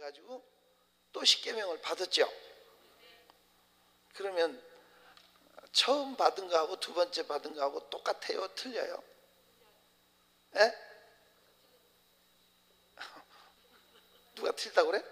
해가지고 또 십계명을 받았죠. 그러면 처음 받은 거하고 두 번째 받은 거하고 똑같아요? 틀려요? 예? 누가 틀리다고 그래?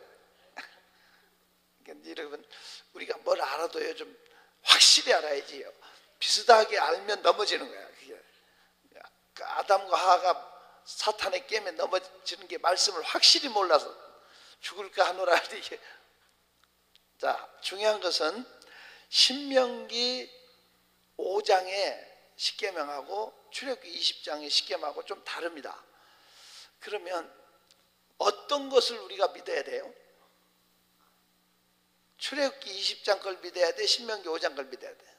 그러니까 여러분, 우리가 뭘 알아도요, 좀 확실히 알아야지요. 비슷하게 알면 넘어지는 거야. 그게. 아담과 하와가 사탄의 게임에 넘어지는 게 말씀을 확실히 몰라서 죽을까 하노라. 이게. 자, 중요한 것은 신명기 5장의 십계명하고 출애굽기 20장의 십계명하고 좀 다릅니다. 그러면 어떤 것을 우리가 믿어야 돼요? 출애굽기 20장 걸 믿어야 돼? 신명기 5장 걸 믿어야 돼?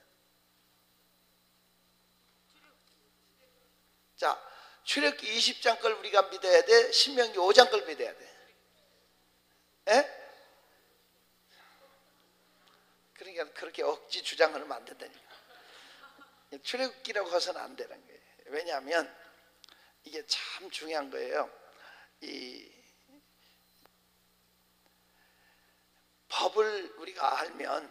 자, 출애굽기 20장 걸 우리가 믿어야 돼? 신명기 5장 걸 믿어야 돼? 예? 그러니까 그렇게 억지 주장을 하면 안 된다니까. 출애굽기라고 해서는 안 되는 거예요. 왜냐하면 이게 참 중요한 거예요. 이 법을 우리가 알면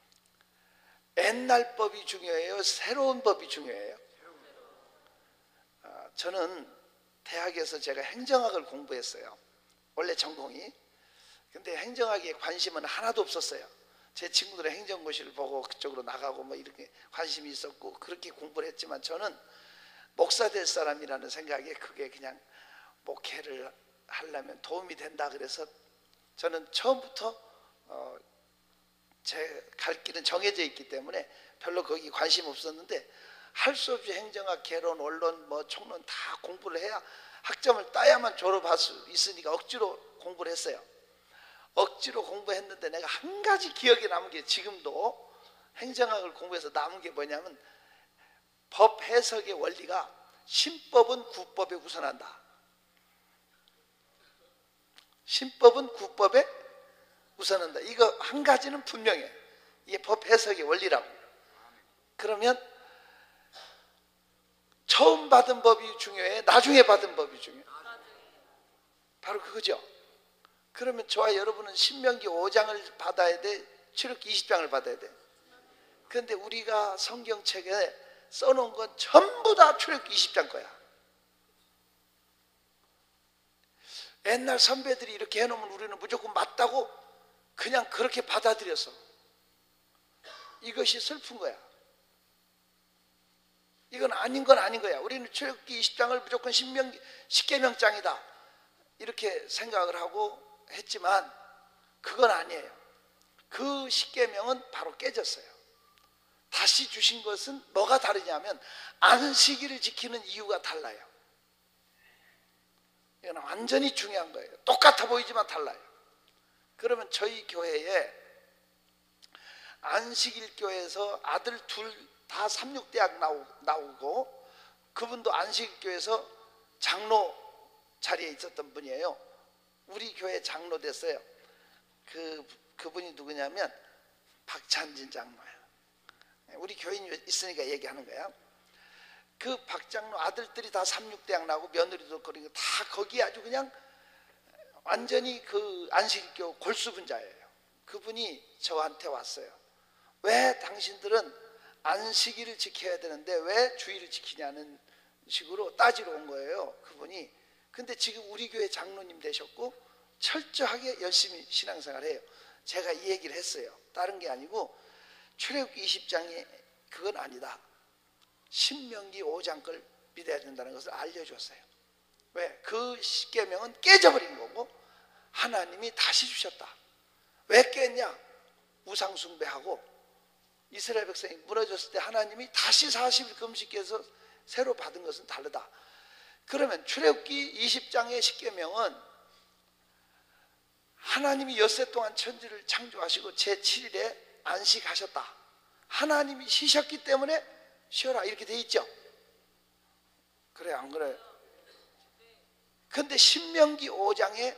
옛날 법이 중요해요? 새로운 법이 중요해요? 저는 대학에서 제가 행정학을 공부했어요. 원래 전공이. 근데 행정학에 관심은 하나도 없었어요. 제 친구들의 행정고시를 보고 그쪽으로 나가고 뭐 이렇게 관심이 있었고 그렇게 공부를 했지만 저는 목사 될 사람이라는 생각에 그게 그냥 목회를 하려면 도움이 된다 그래서 저는 처음부터 제 갈 길은 정해져 있기 때문에 별로 거기 관심 없었는데 할 수 없이 행정학, 개론, 원론, 뭐 총론 다 공부를 해야 학점을 따야만 졸업할 수 있으니까 억지로 공부를 했어요. 억지로 공부했는데 내가 한 가지 기억에 남은 게 지금도 행정학을 공부해서 남은 게 뭐냐면 법 해석의 원리가 신법은 구법에 우선한다. 신법은 구법에 우선한다. 이거 한 가지는 분명해. 이게 법 해석의 원리라고. 그러면 처음 받은 법이 중요해? 나중에 받은 법이 중요해? 바로 그거죠. 그러면 저와 여러분은 신명기 5장을 받아야 돼? 출애굽기 20장을 받아야 돼? 그런데 우리가 성경책에 써놓은 건 전부 다 출애굽기 20장 거야. 옛날 선배들이 이렇게 해놓으면 우리는 무조건 맞다고 그냥 그렇게 받아들였어. 이것이 슬픈 거야. 이건 아닌 건 아닌 거야. 우리는 출애굽기 20장을 무조건 십계명장이다 이렇게 생각을 하고 했지만 그건 아니에요. 그 십계명은 바로 깨졌어요. 다시 주신 것은 뭐가 다르냐면 안식일을 지키는 이유가 달라요. 이건 완전히 중요한 거예요. 똑같아 보이지만 달라요. 그러면 저희 교회에 안식일 교회에서 아들 둘 다 삼육대학 나오고 그분도 안식일 교회에서 장로 자리에 있었던 분이에요. 우리 교회 장로 됐어요. 그분이 누구냐면 박찬진 장로예요. 우리 교인이 있으니까 얘기하는 거야. 그 박장로 아들들이 다 삼육대학 나오고 며느리도 그리고 다 거기 아주 그냥 완전히 그 안식일교 골수분자예요. 그분이 저한테 왔어요. 왜 당신들은 안식일을 지켜야 되는데 왜 주일을 지키냐는 식으로 따지러 온 거예요. 그분이. 근데 지금 우리 교회 장로님 되셨고 철저하게 열심히 신앙생활 해요. 제가 이 얘기를 했어요. 다른 게 아니고 출애굽기 20장이 그건 아니다. 신명기 5장 걸 믿어야 된다는 것을 알려줬어요. 왜? 그 십계명은 깨져버린 거고 하나님이 다시 주셨다. 왜 깼냐? 우상 숭배하고 이스라엘 백성이 무너졌을 때 하나님이 다시 40일 금식해서 새로 받은 것은 다르다. 그러면 출애굽기 20장의 십계명은 하나님이 엿새 동안 천지를 창조하시고 제7일에 안식하셨다. 하나님이 쉬셨기 때문에 쉬어라 이렇게 돼 있죠. 그래 안 그래? 근데 신명기 5장에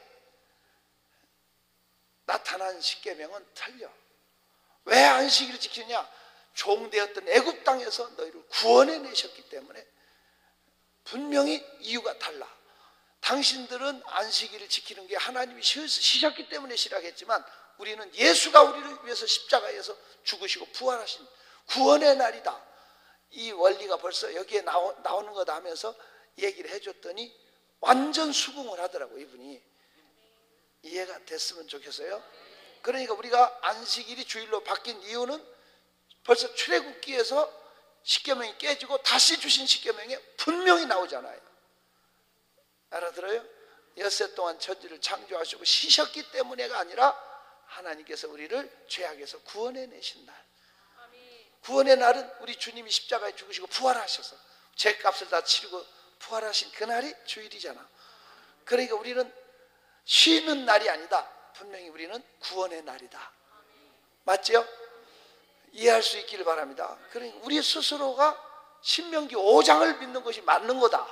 나타난 십계명은 틀려. 왜 안식일을 지키느냐? 종되었던 애굽 땅에서 너희를 구원해 내셨기 때문에 분명히 이유가 달라. 당신들은 안식일을 지키는 게 하나님이 쉬셨기 때문에 시작했지만 우리는 예수가 우리를 위해서 십자가에서 죽으시고 부활하신 구원의 날이다. 이 원리가 벌써 여기에 나오는 거다 하면서 얘기를 해줬더니 완전 수긍을 하더라고. 이분이 이해가 됐으면 좋겠어요. 그러니까 우리가 안식일이 주일로 바뀐 이유는 벌써 출애굽기에서 십계명이 깨지고 다시 주신 십계명에 분명히 나오잖아요. 알아들어요? 엿새 동안 천지를 창조하시고 쉬셨기 때문에가 아니라 하나님께서 우리를 죄악에서 구원해내신 날. 구원의 날은 우리 주님이 십자가에 죽으시고 부활하셔서 죄값을 다 치르고 부활하신 그날이 주일이잖아. 그러니까 우리는 쉬는 날이 아니다. 분명히 우리는 구원의 날이다. 맞죠? 이해할 수 있기를 바랍니다. 그러니까 우리 스스로가 신명기 5장을 믿는 것이 맞는 거다.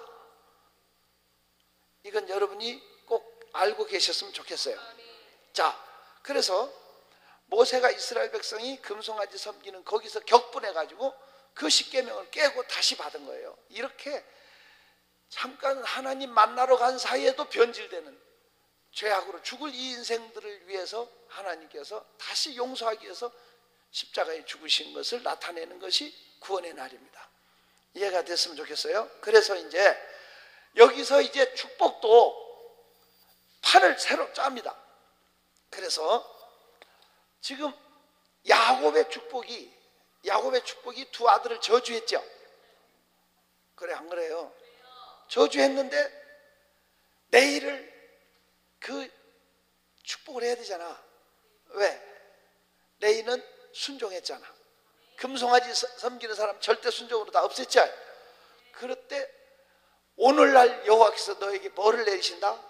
이건 여러분이 꼭 알고 계셨으면 좋겠어요. 자, 그래서 모세가 이스라엘 백성이 금송아지 섬기는 거기서 격분해가지고 그 십계명을 깨고 다시 받은 거예요. 이렇게 잠깐 하나님 만나러 간 사이에도 변질되는 죄악으로 죽을 이 인생들을 위해서 하나님께서 다시 용서하기 위해서 십자가에 죽으신 것을 나타내는 것이 구원의 날입니다. 이해가 됐으면 좋겠어요. 그래서 이제 여기서 이제 축복도 판을 새로 짭니다. 그래서 지금 야곱의 축복이 두 아들을 저주했죠. 그래 안 그래요? 저주했는데 내일을 그 축복을 해야 되잖아. 왜? 레이는 순종했잖아. 금송아지 섬기는 사람 절대 순종으로 다 없앴죠. 그럴 때 오늘날 여호와께서 너에게 뭐를 내리신다?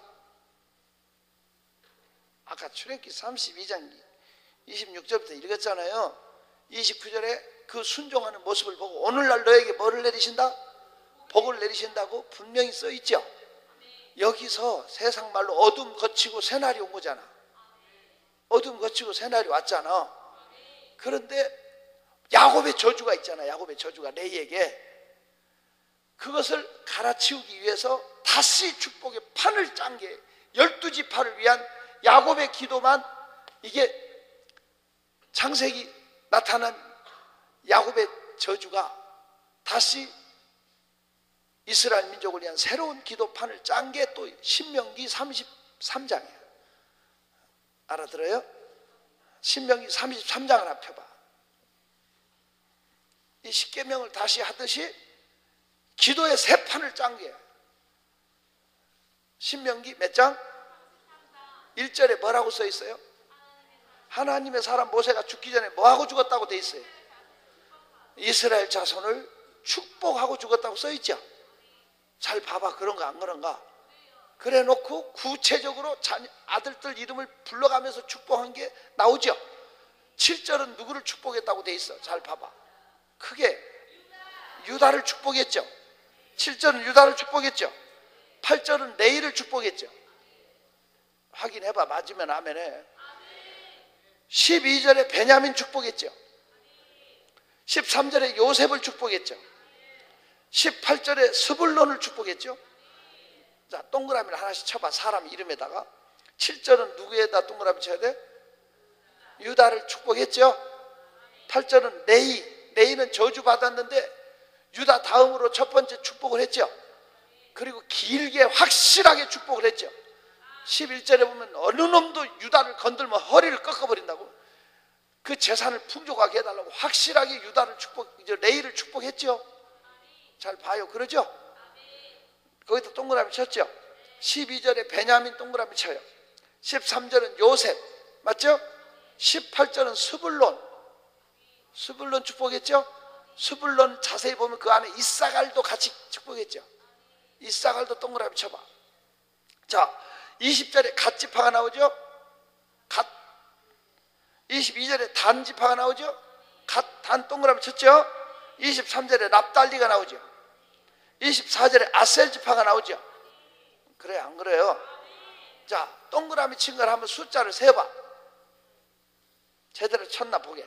아까 출애굽기 32장 26절부터 읽었잖아요. 29절에 그 순종하는 모습을 보고 오늘날 너에게 뭐를 내리신다? 복을 내리신다고 분명히 써 있죠. 여기서 세상 말로 어둠 거치고 새날이 온 거잖아. 어둠 거치고 새날이 왔잖아. 그런데 야곱의 저주가 있잖아. 야곱의 저주가 레이에게. 그것을 갈아치우기 위해서 다시 축복의 판을 짠 게 12지파를 위한 야곱의 기도만 이게 창세기 나타난 야곱의 저주가 다시 이스라엘 민족을 위한 새로운 기도판을 짠 게 또 신명기 33장이에요. 알아들어요? 신명기 33장을 하나 펴봐. 이 십계명을 다시 하듯이 기도의 새 판을 짠 게 신명기 몇 장? 1절에 뭐라고 써 있어요? 하나님의 사람 모세가 죽기 전에 뭐하고 죽었다고 돼 있어요? 이스라엘 자손을 축복하고 죽었다고 써 있죠. 잘 봐봐. 그런가 안 그런가? 그래 놓고 구체적으로 아들들 이름을 불러가면서 축복한 게 나오죠. 7절은 누구를 축복했다고 돼 있어? 잘 봐봐. 크게 유다를 축복했죠. 7절은 유다를 축복했죠. 8절은 레이를 축복했죠. 확인해봐. 맞으면 아멘해. 12절에 베냐민 축복했죠. 13절에 요셉을 축복했죠. 18절에 스불론을 축복했죠. 자, 동그라미를 하나씩 쳐봐. 사람 이름에다가. 7절은 누구에다 동그라미 쳐야 돼? 유다를 축복했죠. 8절은 레이는 저주받았는데 유다 다음으로 첫 번째 축복을 했죠. 그리고 길게 확실하게 축복을 했죠. 11절에 보면 어느 놈도 유다를 건들면 허리를 꺾어버린다고. 그 재산을 풍족하게 해달라고 확실하게 유다를 이제 레이를 축복했죠. 잘 봐요. 그러죠? 거기다 동그라미 쳤죠. 12절에 베냐민 동그라미 쳐요. 13절은 요셉 맞죠? 18절은 스불론 축복했죠? 스불론 자세히 보면 그 안에 이사갈도 같이 축복했죠. 이사갈도 동그라미 쳐봐. 자, 20절에 갓지파가 나오죠? 22절에 단지파가 나오죠? 단 동그라미 쳤죠? 23절에 납달리가 나오죠? 24절에 아셀지파가 나오죠? 그래 안 그래요? 자, 동그라미 친 걸 한번 숫자를 세봐. 제대로 쳤나 보게.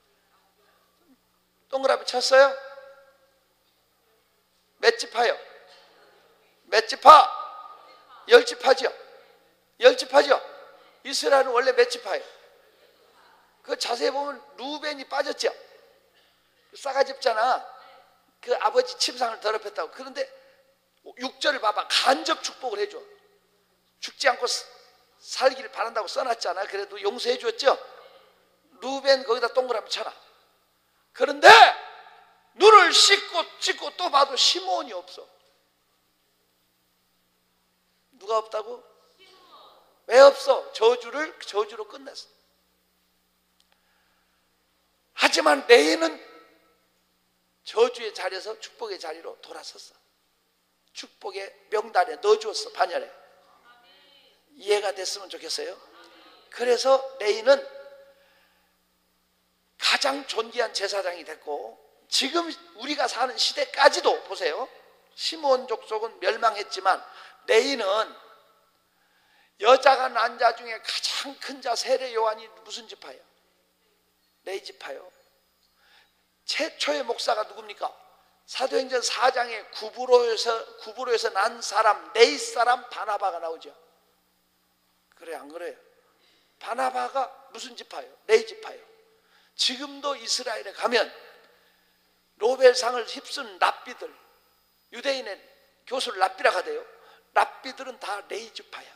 동그라미 쳤어요? 몇 지파요? 몇 지파? 10지파죠. 10지파죠. 이스라엘은 원래 몇 지파예요? 그 자세히 보면 루벤이 빠졌죠. 싸가지 없잖아. 그 아버지 침상을 더럽혔다고. 그런데 6절을 봐봐. 간접 축복을 해줘. 죽지 않고 살기를 바란다고 써놨잖아. 그래도 용서해 줬죠. 루벤 거기다 동그라미 쳐라. 그런데 눈을 찍고 또 봐도 시몬이 없어. 누가 없다고? 왜 없어? 저주로 끝냈어. 하지만 레이는 저주의 자리에서 축복의 자리로 돌아섰어. 축복의 명단에 넣어주었어. 반열에. 이해가 됐으면 좋겠어요. 그래서 레이는 가장 존귀한 제사장이 됐고, 지금 우리가 사는 시대까지도 보세요. 시므온 족속은 멸망했지만 레이는 여자가 난 자 중에 가장 큰 자 세례 요한이 무슨 지파예요? 레이 지파요. 최초의 목사가 누굽니까? 사도행전 4장에 구브로에서 난 사람, 레이 사람 바나바가 나오죠. 그래 안 그래요? 바나바가 무슨 지파예요? 레이 지파예요. 지금도 이스라엘에 가면 노벨상을 휩쓴 랍비들, 유대인의 교수를 랍비라고 하대요. 랍비들은 다 레이 지파야.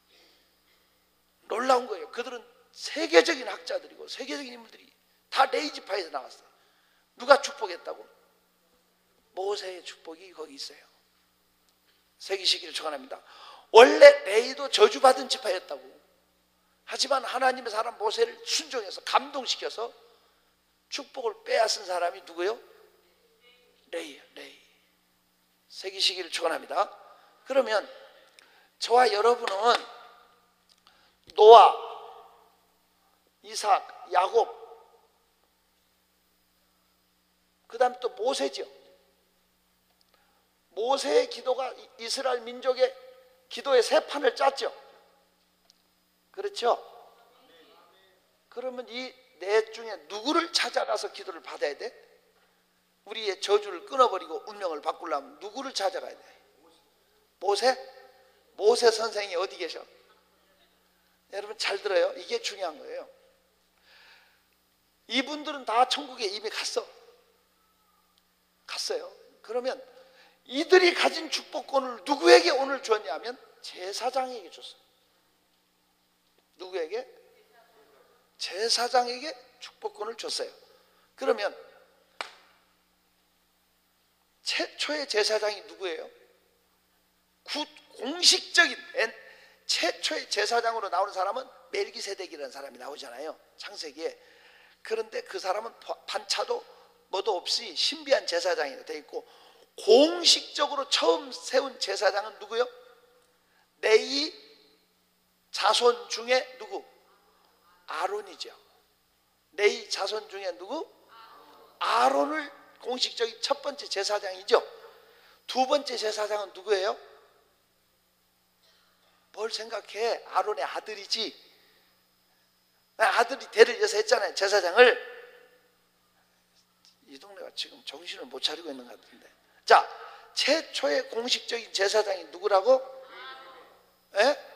놀라운 거예요. 그들은 세계적인 학자들이고 세계적인 인물들이 다 레이 지파에서 나왔어요. 누가 축복했다고? 모세의 축복이 거기 있어요. 새기시기를 축원합니다. 원래 레이도 저주받은 지파였다고. 하지만 하나님의 사람 모세를 순종해서 감동시켜서 축복을 빼앗은 사람이 누구요? 레이예요. 레이. 새기시기를 축원합니다. 그러면 저와 여러분은 노아, 이삭, 야곱, 그 다음에 또 모세죠. 모세의 기도가 이스라엘 민족의 기도의 새 판을 짰죠. 그렇죠? 그러면 이 넷 중에 누구를 찾아가서 기도를 받아야 돼? 우리의 저주를 끊어버리고 운명을 바꾸려면 누구를 찾아가야 돼? 모세? 모세 선생이 어디 계셔? 여러분 잘 들어요. 이게 중요한 거예요. 이분들은 다 천국에 이미 갔어요. 그러면 이들이 가진 축복권을 누구에게 오늘 줬냐면 제사장에게 줬어요. 누구에게? 제사장에게 축복권을 줬어요. 그러면 최초의 제사장이 누구예요? 공식적인 최초의 제사장으로 나오는 사람은 멜기세덱이라는 사람이 나오잖아요. 창세기에. 그런데 그 사람은 반차도 뭐도 없이 신비한 제사장이 되어 있고, 공식적으로 처음 세운 제사장은 누구요? 레이 자손 중에 누구? 아론이죠. 레이 자손 중에 누구? 아론을 공식적인 첫 번째 제사장이죠. 두 번째 제사장은 누구예요? 뭘 생각해? 아론의 아들이지. 아들이 대를 이어서 했잖아요. 제사장을. 이 동네가 지금 정신을 못 차리고 있는 것 같은데. 자, 최초의 공식적인 제사장이 누구라고? 예?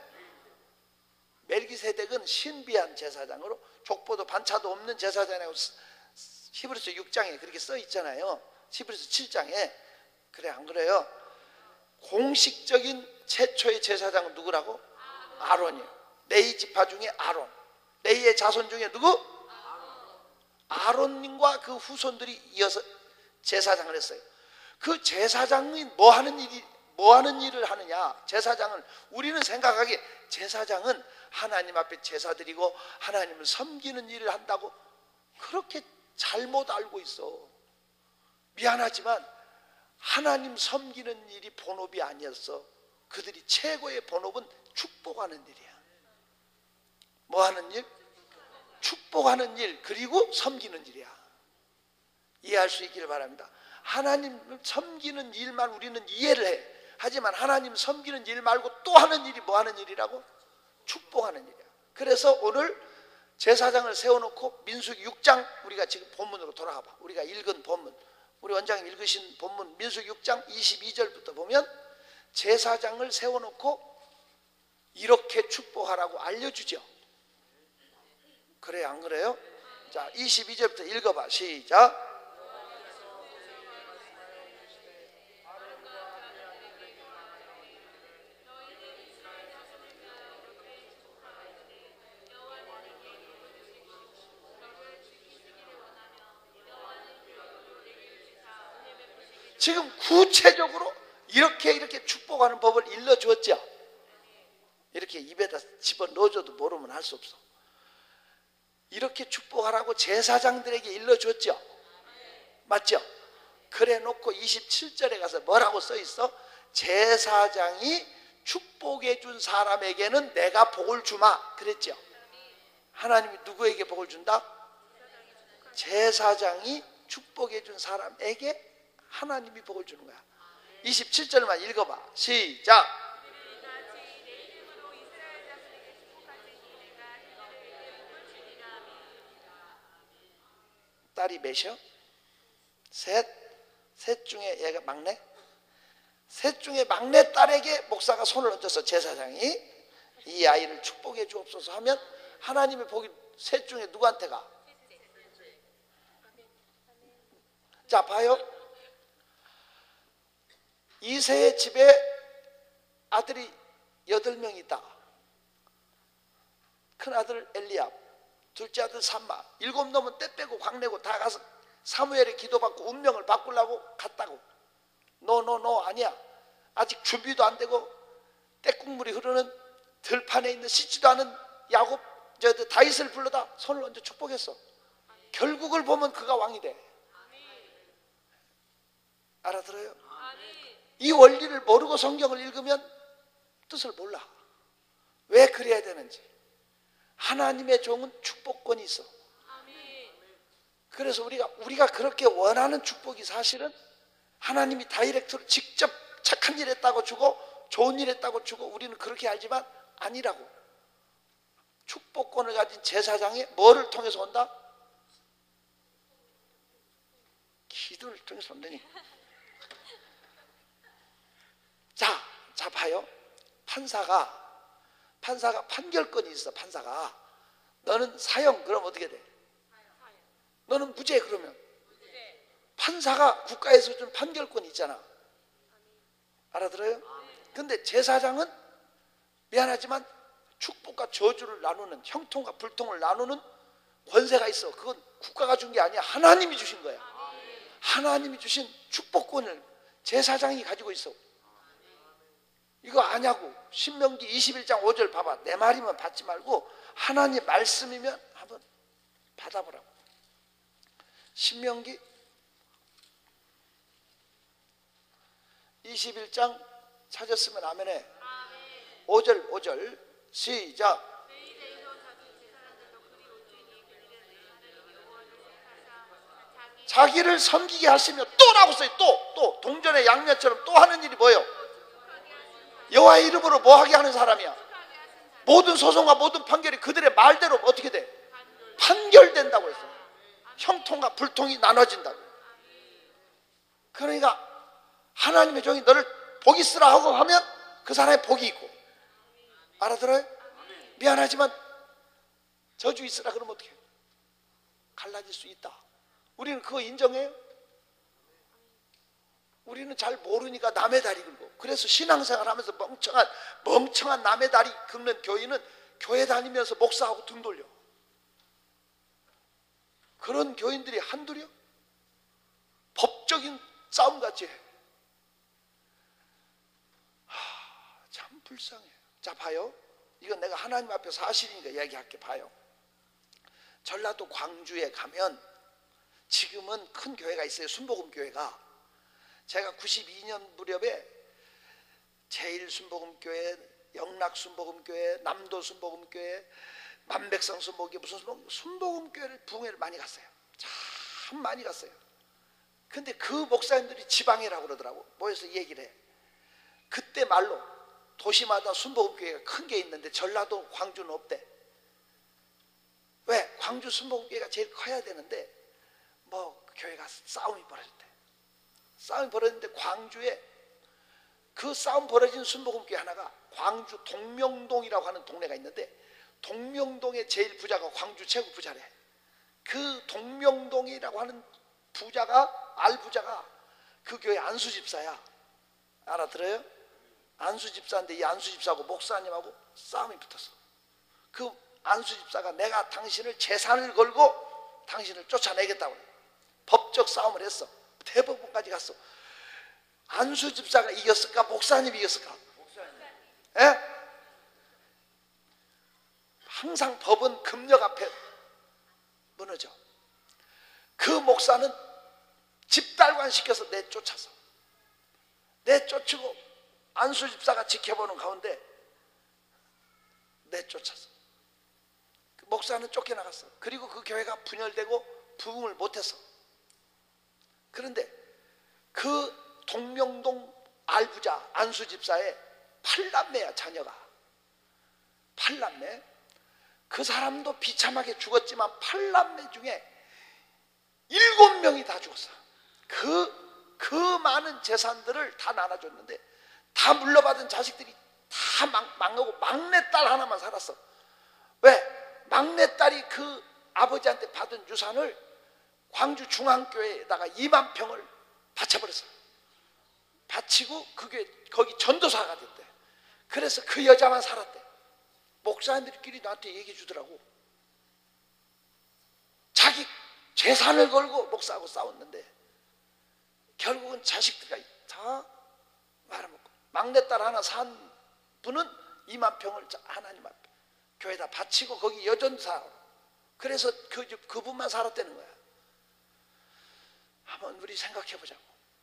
멜기세덱은 신비한 제사장으로 족보도 반차도 없는 제사장이라고 히브리서 6장에 그렇게 써 있잖아요. 히브리서 7장에. 그래 안 그래요? 공식적인 최초의 제사장은 누구라고? 아론이에요. 레이 지파 중에 아론. 레이의 자손 중에 누구? 아론님과 그 후손들이 이어서 제사장을 했어요. 그 제사장이 뭐 하는 일을 하느냐? 제사장은 우리는 생각하기에 제사장은 하나님 앞에 제사 드리고 하나님을 섬기는 일을 한다고 그렇게 잘못 알고 있어. 미안하지만 하나님 섬기는 일이 본업이 아니었어. 그들이 최고의 본업은 축복하는 일이야. 뭐 하는 일? 축복하는 일, 그리고 섬기는 일이야. 이해할 수 있기를 바랍니다. 하나님을 섬기는 일만 우리는 이해를 해. 하지만 하나님 섬기는 일 말고 또 하는 일이 뭐 하는 일이라고? 축복하는 일이야. 그래서 오늘 제사장을 세워놓고 민수기 6장, 우리가 지금 본문으로 돌아가 봐. 우리가 읽은 본문, 우리 원장님 읽으신 본문 민수기 6장 22절부터 보면 제사장을 세워놓고 이렇게 축복하라고 알려주죠. 그래요, 안 그래요? 자, 22절부터 읽어봐. 시작. 지금 구체적으로 이렇게 축복하는 법을 일러주었죠. 이렇게 입에다 집어넣어줘도 모르면 할 수 없어. 이렇게 축복하라고 제사장들에게 일러주었죠. 맞죠? 그래 놓고 27절에 가서 뭐라고 써 있어? 제사장이 축복해 준 사람에게는 내가 복을 주마 그랬죠. 하나님이 누구에게 복을 준다? 제사장이 축복해 준 사람에게 하나님이 복을 주는 거야. 27절만 읽어봐. 시작. 딸이 몇이요? 셋 중에 얘가 막내? 셋 중에 막내 딸에게 목사가 손을 얹어서 제사장이 이 아이를 축복해 주옵소서 하면 하나님의 복이 셋 중에 누구한테 가? 자, 봐요. 이새의 집에 아들이 8명 있다. 큰 아들 엘리압, 둘째 아들 삼마, 7놈은 때 빼고 광내고 다 가서 사무엘의 기도받고 운명을 바꾸려고 갔다고. 노 아니야. 아직 준비도 안 되고 때국물이 흐르는 들판에 있는 씻지도 않은 야곱 다윗을 불러다 손을 얹어 축복했어. 결국을 보면 그가 왕이 돼. 알아들어요? 이 원리를 모르고 성경을 읽으면 뜻을 몰라. 왜 그래야 되는지. 하나님의 종은 축복권이 있어. 그래서 우리가 그렇게 원하는 축복이 사실은 하나님이 다이렉트로 직접 착한 일 했다고 주고 좋은 일 했다고 주고 우리는 그렇게 알지만 아니라고. 축복권을 가진 제사장이 뭐를 통해서 온다? 기도를 통해서 온다니. 자 봐요. 판사가 판결권이 있어. 판사가 너는 사형 그럼 어떻게 돼? 너는 무죄 그러면 판사가 국가에서 준 판결권이 있잖아. 알아들어요? 근데 제사장은 미안하지만 축복과 저주를 나누는 형통과 불통을 나누는 권세가 있어. 그건 국가가 준 게 아니야. 하나님이 주신 거야. 하나님이 주신 축복권을 제사장이 가지고 있어. 이거 아냐고. 신명기 21장 5절 봐봐. 내 말이면 받지 말고 하나님 말씀이면 한번 받아보라고. 신명기 21장 찾았으면 아멘해. 5절 시작. 자기를 섬기게 하시며 또라고 써요. 또 동전의 양면처럼 또 하는 일이 뭐예요? 여호와의 이름으로 뭐 하게 하는 사람이야? 모든 소송과 모든 판결이 그들의 말대로 어떻게 돼? 판결된다고 했어. 형통과 불통이 나눠진다고. 그러니까 하나님의 종이 너를 복 있으라 하고 하면 그 사람의 복이 있고. 알아들어요? 미안하지만 저주 있으라 그러면 어떻게 해요? 갈라질 수 있다. 우리는 그거 인정해요? 우리는 잘 모르니까 남의 다리 긁고. 그래서 신앙생활 하면서 멍청한 남의 다리 긁는 교인은 교회 다니면서 목사하고 등 돌려. 그런 교인들이 한둘이요? 법적인 싸움같이 해. 참 불쌍해. 자 봐요. 이건 내가 하나님 앞에 사실이니까 이야기할게. 봐요. 전라도 광주에 가면 지금은 큰 교회가 있어요. 순복음교회가. 제가 92년 무렵에 제일순복음교회, 영락순복음교회, 남도순복음교회, 만백성 순복음교회, 무슨 순복음교회를 부흥회를 많이 갔어요. 참 많이 갔어요. 근데 그 목사님들이 지방이라고 그러더라고. 모여서 얘기를 해. 그때 말로 도시마다 순복음교회가 큰 게 있는데 전라도 광주는 없대. 왜? 광주 순복음교회가 제일 커야 되는데 뭐 교회가 싸움이 벌어졌대. 싸움이 벌어졌는데 광주에 그 싸움 벌어진 순복음교회 하나가 광주 동명동이라고 하는 동네가 있는데, 동명동의 제일 부자가 광주 최고 부자래. 그 동명동이라고 하는 부자가, 알부자가 그 교회 안수집사야. 알아들어요? 안수집사인데 이 안수집사하고 목사님하고 싸움이 붙었어. 그 안수집사가 내가 당신을 재산을 걸고 당신을 쫓아내겠다고 그래. 법적 싸움을 했어. 대법원까지 갔어. 안수집사가 이겼을까? 목사님이 이겼을까? 예? 항상 법은 금력 앞에 무너져. 그 목사는 집달관 시켜서 내쫓고 안수집사가 지켜보는 가운데 내쫓았어. 그 목사는 쫓겨나갔어. 그리고 그 교회가 분열되고 부흥을 못했어. 그런데 그 동명동 알부자 안수집사의 8남매야, 자녀가. 8남매. 그 사람도 비참하게 죽었지만 8남매 중에 7명이 다 죽었어. 그 많은 재산들을 다 나눠줬는데 다 물려받은 자식들이 다 망하고 막내딸 하나만 살았어. 왜? 막내딸이 그 아버지한테 받은 유산을 광주 중앙교회에다가 2만 평을 바쳐버렸어. 바치고 그게 거기 전도사가 됐대. 그래서 그 여자만 살았대. 목사님들끼리 나한테 얘기해 주더라고. 자기 재산을 걸고 목사하고 싸웠는데 결국은 자식들이 다 말아먹고, 막내딸 하나 산 분은 2만 평을 하나님 앞에 교회에다 바치고 거기 여전사. 그래서 그분만 살았다는 거야. 한번 우리 생각해 보자고.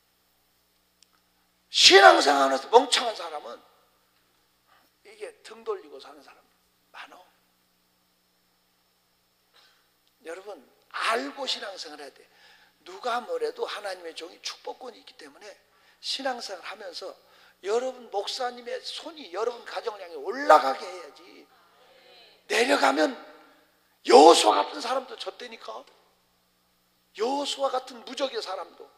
신앙생활에서 멍청한 사람은 이게 등 돌리고 사는 사람 많어. 여러분, 알고 신앙생활 해야 돼. 누가 뭐래도 하나님의 종이 축복권이 있기 때문에 신앙생활 하면서 여러분 목사님의 손이 여러분 가정을 향해 올라가게 해야지. 내려가면 여호수아 같은 사람도 졌다니까. 여호수아 같은 무적의 사람도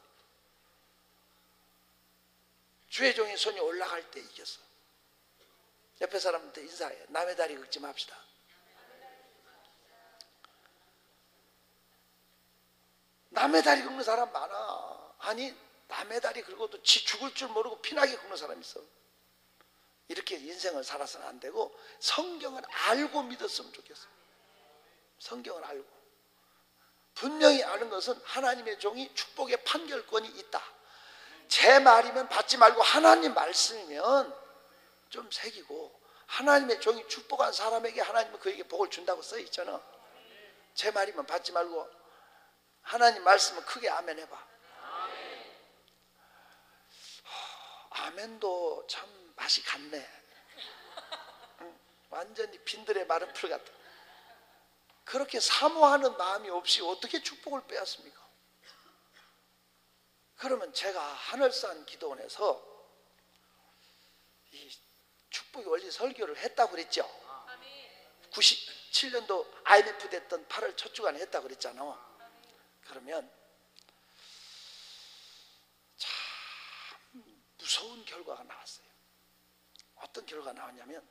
주의 종의 손이 올라갈 때 이겼어. 옆에 사람한테 인사해. 남의 다리 긁지 맙시다. 남의 다리 긁는 사람 많아. 아니, 남의 다리 긁어도 지 죽을 줄 모르고 피나게 긁는 사람 있어. 이렇게 인생을 살아서는 안 되고 성경을 알고 믿었으면 좋겠어. 성경을 알고. 분명히 아는 것은 하나님의 종이 축복의 판결권이 있다. 제 말이면 받지 말고 하나님 말씀이면 좀 새기고, 하나님의 종이 축복한 사람에게 하나님은 그에게 복을 준다고 써 있잖아. 제 말이면 받지 말고 하나님 말씀은 크게 아멘 해봐. 아멘도 참 맛이 갔네. 완전히 빈들의 마른 풀 같아. 그렇게 사모하는 마음이 없이 어떻게 축복을 빼앗습니까? 그러면 제가 하늘산 기도원에서 이 축복의 원리 설교를 했다고 그랬죠. 97년도 IMF 됐던 8월 첫 주간에 했다고 그랬잖아. 그러면 참 무서운 결과가 나왔어요. 어떤 결과가 나왔냐면,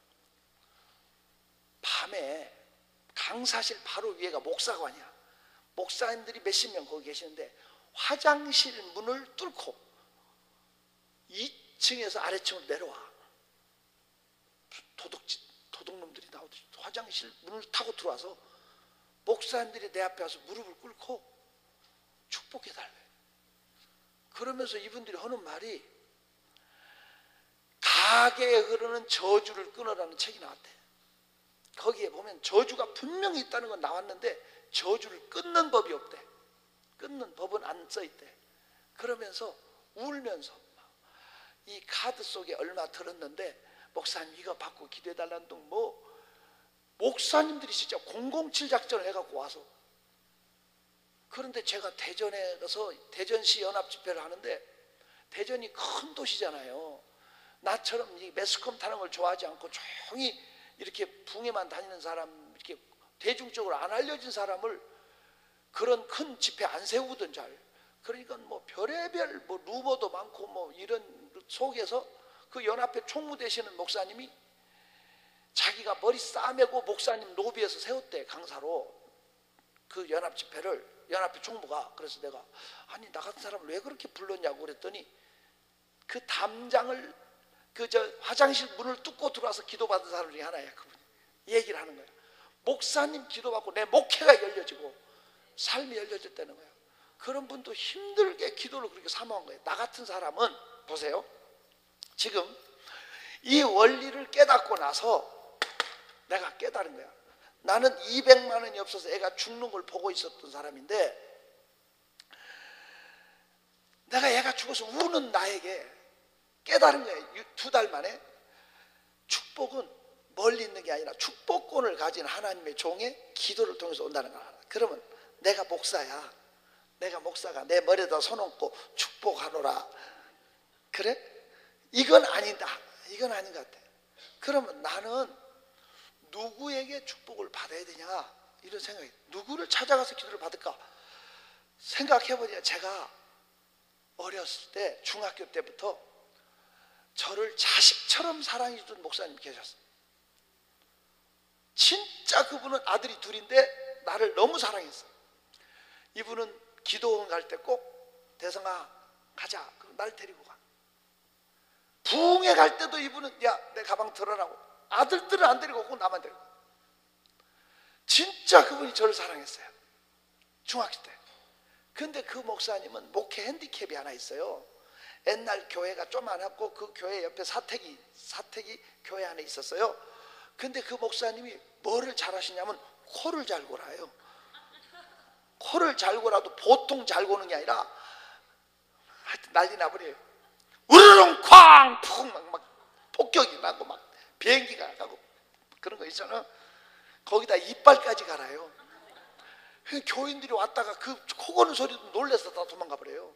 밤에 강사실 바로 위에가 목사관이야. 목사님들이 몇십 명 거기 계시는데 화장실 문을 뚫고 2층에서 아래층으로 내려와. 도둑놈들이 나오듯이 화장실 문을 타고 들어와서 목사님들이 내 앞에 와서 무릎을 꿇고 축복해달래. 그러면서 이분들이 하는 말이, 가게에 흐르는 저주를 끊어라는 책이 나왔대. 거기에 보면 저주가 분명히 있다는 건 나왔는데 저주를 끊는 법이 없대. 끊는 법은 안 써있대. 그러면서 울면서 이 카드 속에 얼마 들었는데 목사님 이거 받고 기도해달라는 둥, 목사님들이 진짜 007 작전을 해갖고 와서. 그런데 제가 대전에 가서 대전시 연합집회를 하는데, 대전이 큰 도시잖아요. 나처럼 이 매스컴 타는 걸 좋아하지 않고 조용히 이렇게 붕에만 다니는 사람, 이렇게 대중적으로 안 알려진 사람을 그런 큰 집회 안 세우던 잘. 그러니까 별의별 루머도 많고 이런 속에서 그 연합회 총무 되시는 목사님이 자기가 머리 싸매고 목사님 로비에서 세웠대, 강사로. 그 연합회 총무가. 그래서 내가 아니 나 같은 사람을 왜 그렇게 불렀냐고 그랬더니 그 담장을 화장실 문을 뚫고 들어와서 기도받은 사람 중에 하나야. 그분이 얘기를 하는 거야. 목사님 기도받고 내 목회가 열려지고 삶이 열려졌다는 거야. 그런 분도 힘들게 기도를 그렇게 사모한 거예요. 나 같은 사람은 보세요, 지금 이 원리를 깨닫고 나서 내가 깨달은 거야. 나는 200만 원이 없어서 애가 죽는 걸 보고 있었던 사람인데, 내가 애가 죽어서 우는 나에게 깨달은 거예요. 2달 만에. 축복은 멀리 있는 게 아니라 축복권을 가진 하나님의 종의 기도를 통해서 온다는 거야. 그러면 내가 목사야. 내가 목사가 내 머리에다 손 얹고 축복하노라. 그래? 이건 아니다. 이건 아닌 것 같아. 그러면 나는 누구에게 축복을 받아야 되냐, 이런 생각이. 누구를 찾아가서 기도를 받을까 생각해보니까, 제가 어렸을 때 중학교 때부터 저를 자식처럼 사랑해주던 목사님 계셨어요. 진짜 그분은 아들이 둘인데 나를 너무 사랑했어요. 이분은 기도원 갈 때 꼭 대성아 가자, 그럼 날 데리고 가. 부흥회 갈 때도 이분은 야 내 가방 들어라고. 아들들은 안 데리고 오고 나만 데리고. 진짜 그분이 저를 사랑했어요, 중학교 때. 근데 그 목사님은 목회 핸디캡이 하나 있어요. 옛날 교회가 조그만하고 그 교회 옆에 사택이 교회 안에 있었어요. 근데 그 목사님이 뭐를 잘하시냐면 코를 잘 골아요. 코를 잘 골아도 보통 잘 고는 게 아니라 하여튼 난리 나버려요. 우르릉 쾅 푹 막 폭격이 나고 막 비행기가 가고 그런 거 있잖아. 거기다 이빨까지 갈아요. 교인들이 왔다가 그 코 고는 소리도 놀라서 다 도망가 버려요.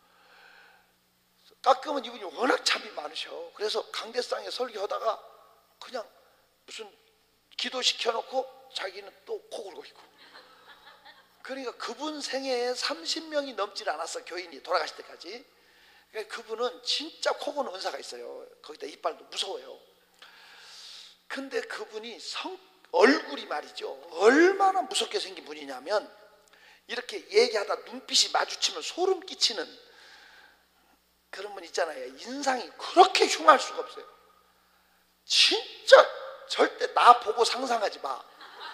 가끔은 이분이 워낙 잠이 많으셔. 그래서 강대상에 설교하다가 그냥 무슨 기도시켜놓고 자기는 또 코 골고 있고. 그러니까 그분 생애에 30명이 넘질 않았어, 교인이 돌아가실 때까지. 그러니까 그분은 진짜 코 고는 은사가 있어요. 거기다 이빨도 무서워요. 근데 그분이 얼굴이 말이죠, 얼마나 무섭게 생긴 분이냐면, 이렇게 얘기하다 눈빛이 마주치면 소름 끼치는 그런 분 있잖아요. 인상이 그렇게 흉할 수가 없어요. 진짜 절대 나 보고 상상하지 마.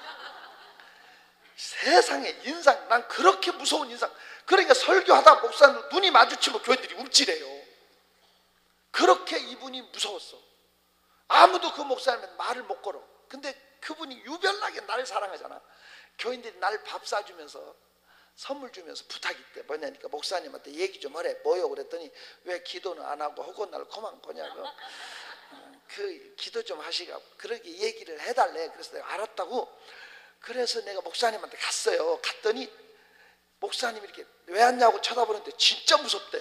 세상에 인상, 난 그렇게 무서운 인상. 그러니까 설교하다 목사님 눈이 마주치면 교인들이 움찔해요. 그렇게 이분이 무서웠어. 아무도 그 목사님은 말을 못 걸어. 근데 그분이 유별나게 나를 사랑하잖아. 교인들이 날 밥 사주면서 선물 주면서 부탁이 있대. 뭐냐니까 목사님한테 얘기 좀 하래. 뭐요? 그랬더니 왜 기도는 안 하고 혹은 날 코만 거냐고. 그 기도 좀 하시라고 그렇게 얘기를 해달래. 그래서 내가 알았다고. 그래서 내가 목사님한테 갔어요. 갔더니 목사님이 이렇게 왜 왔냐고 쳐다보는데 진짜 무섭대.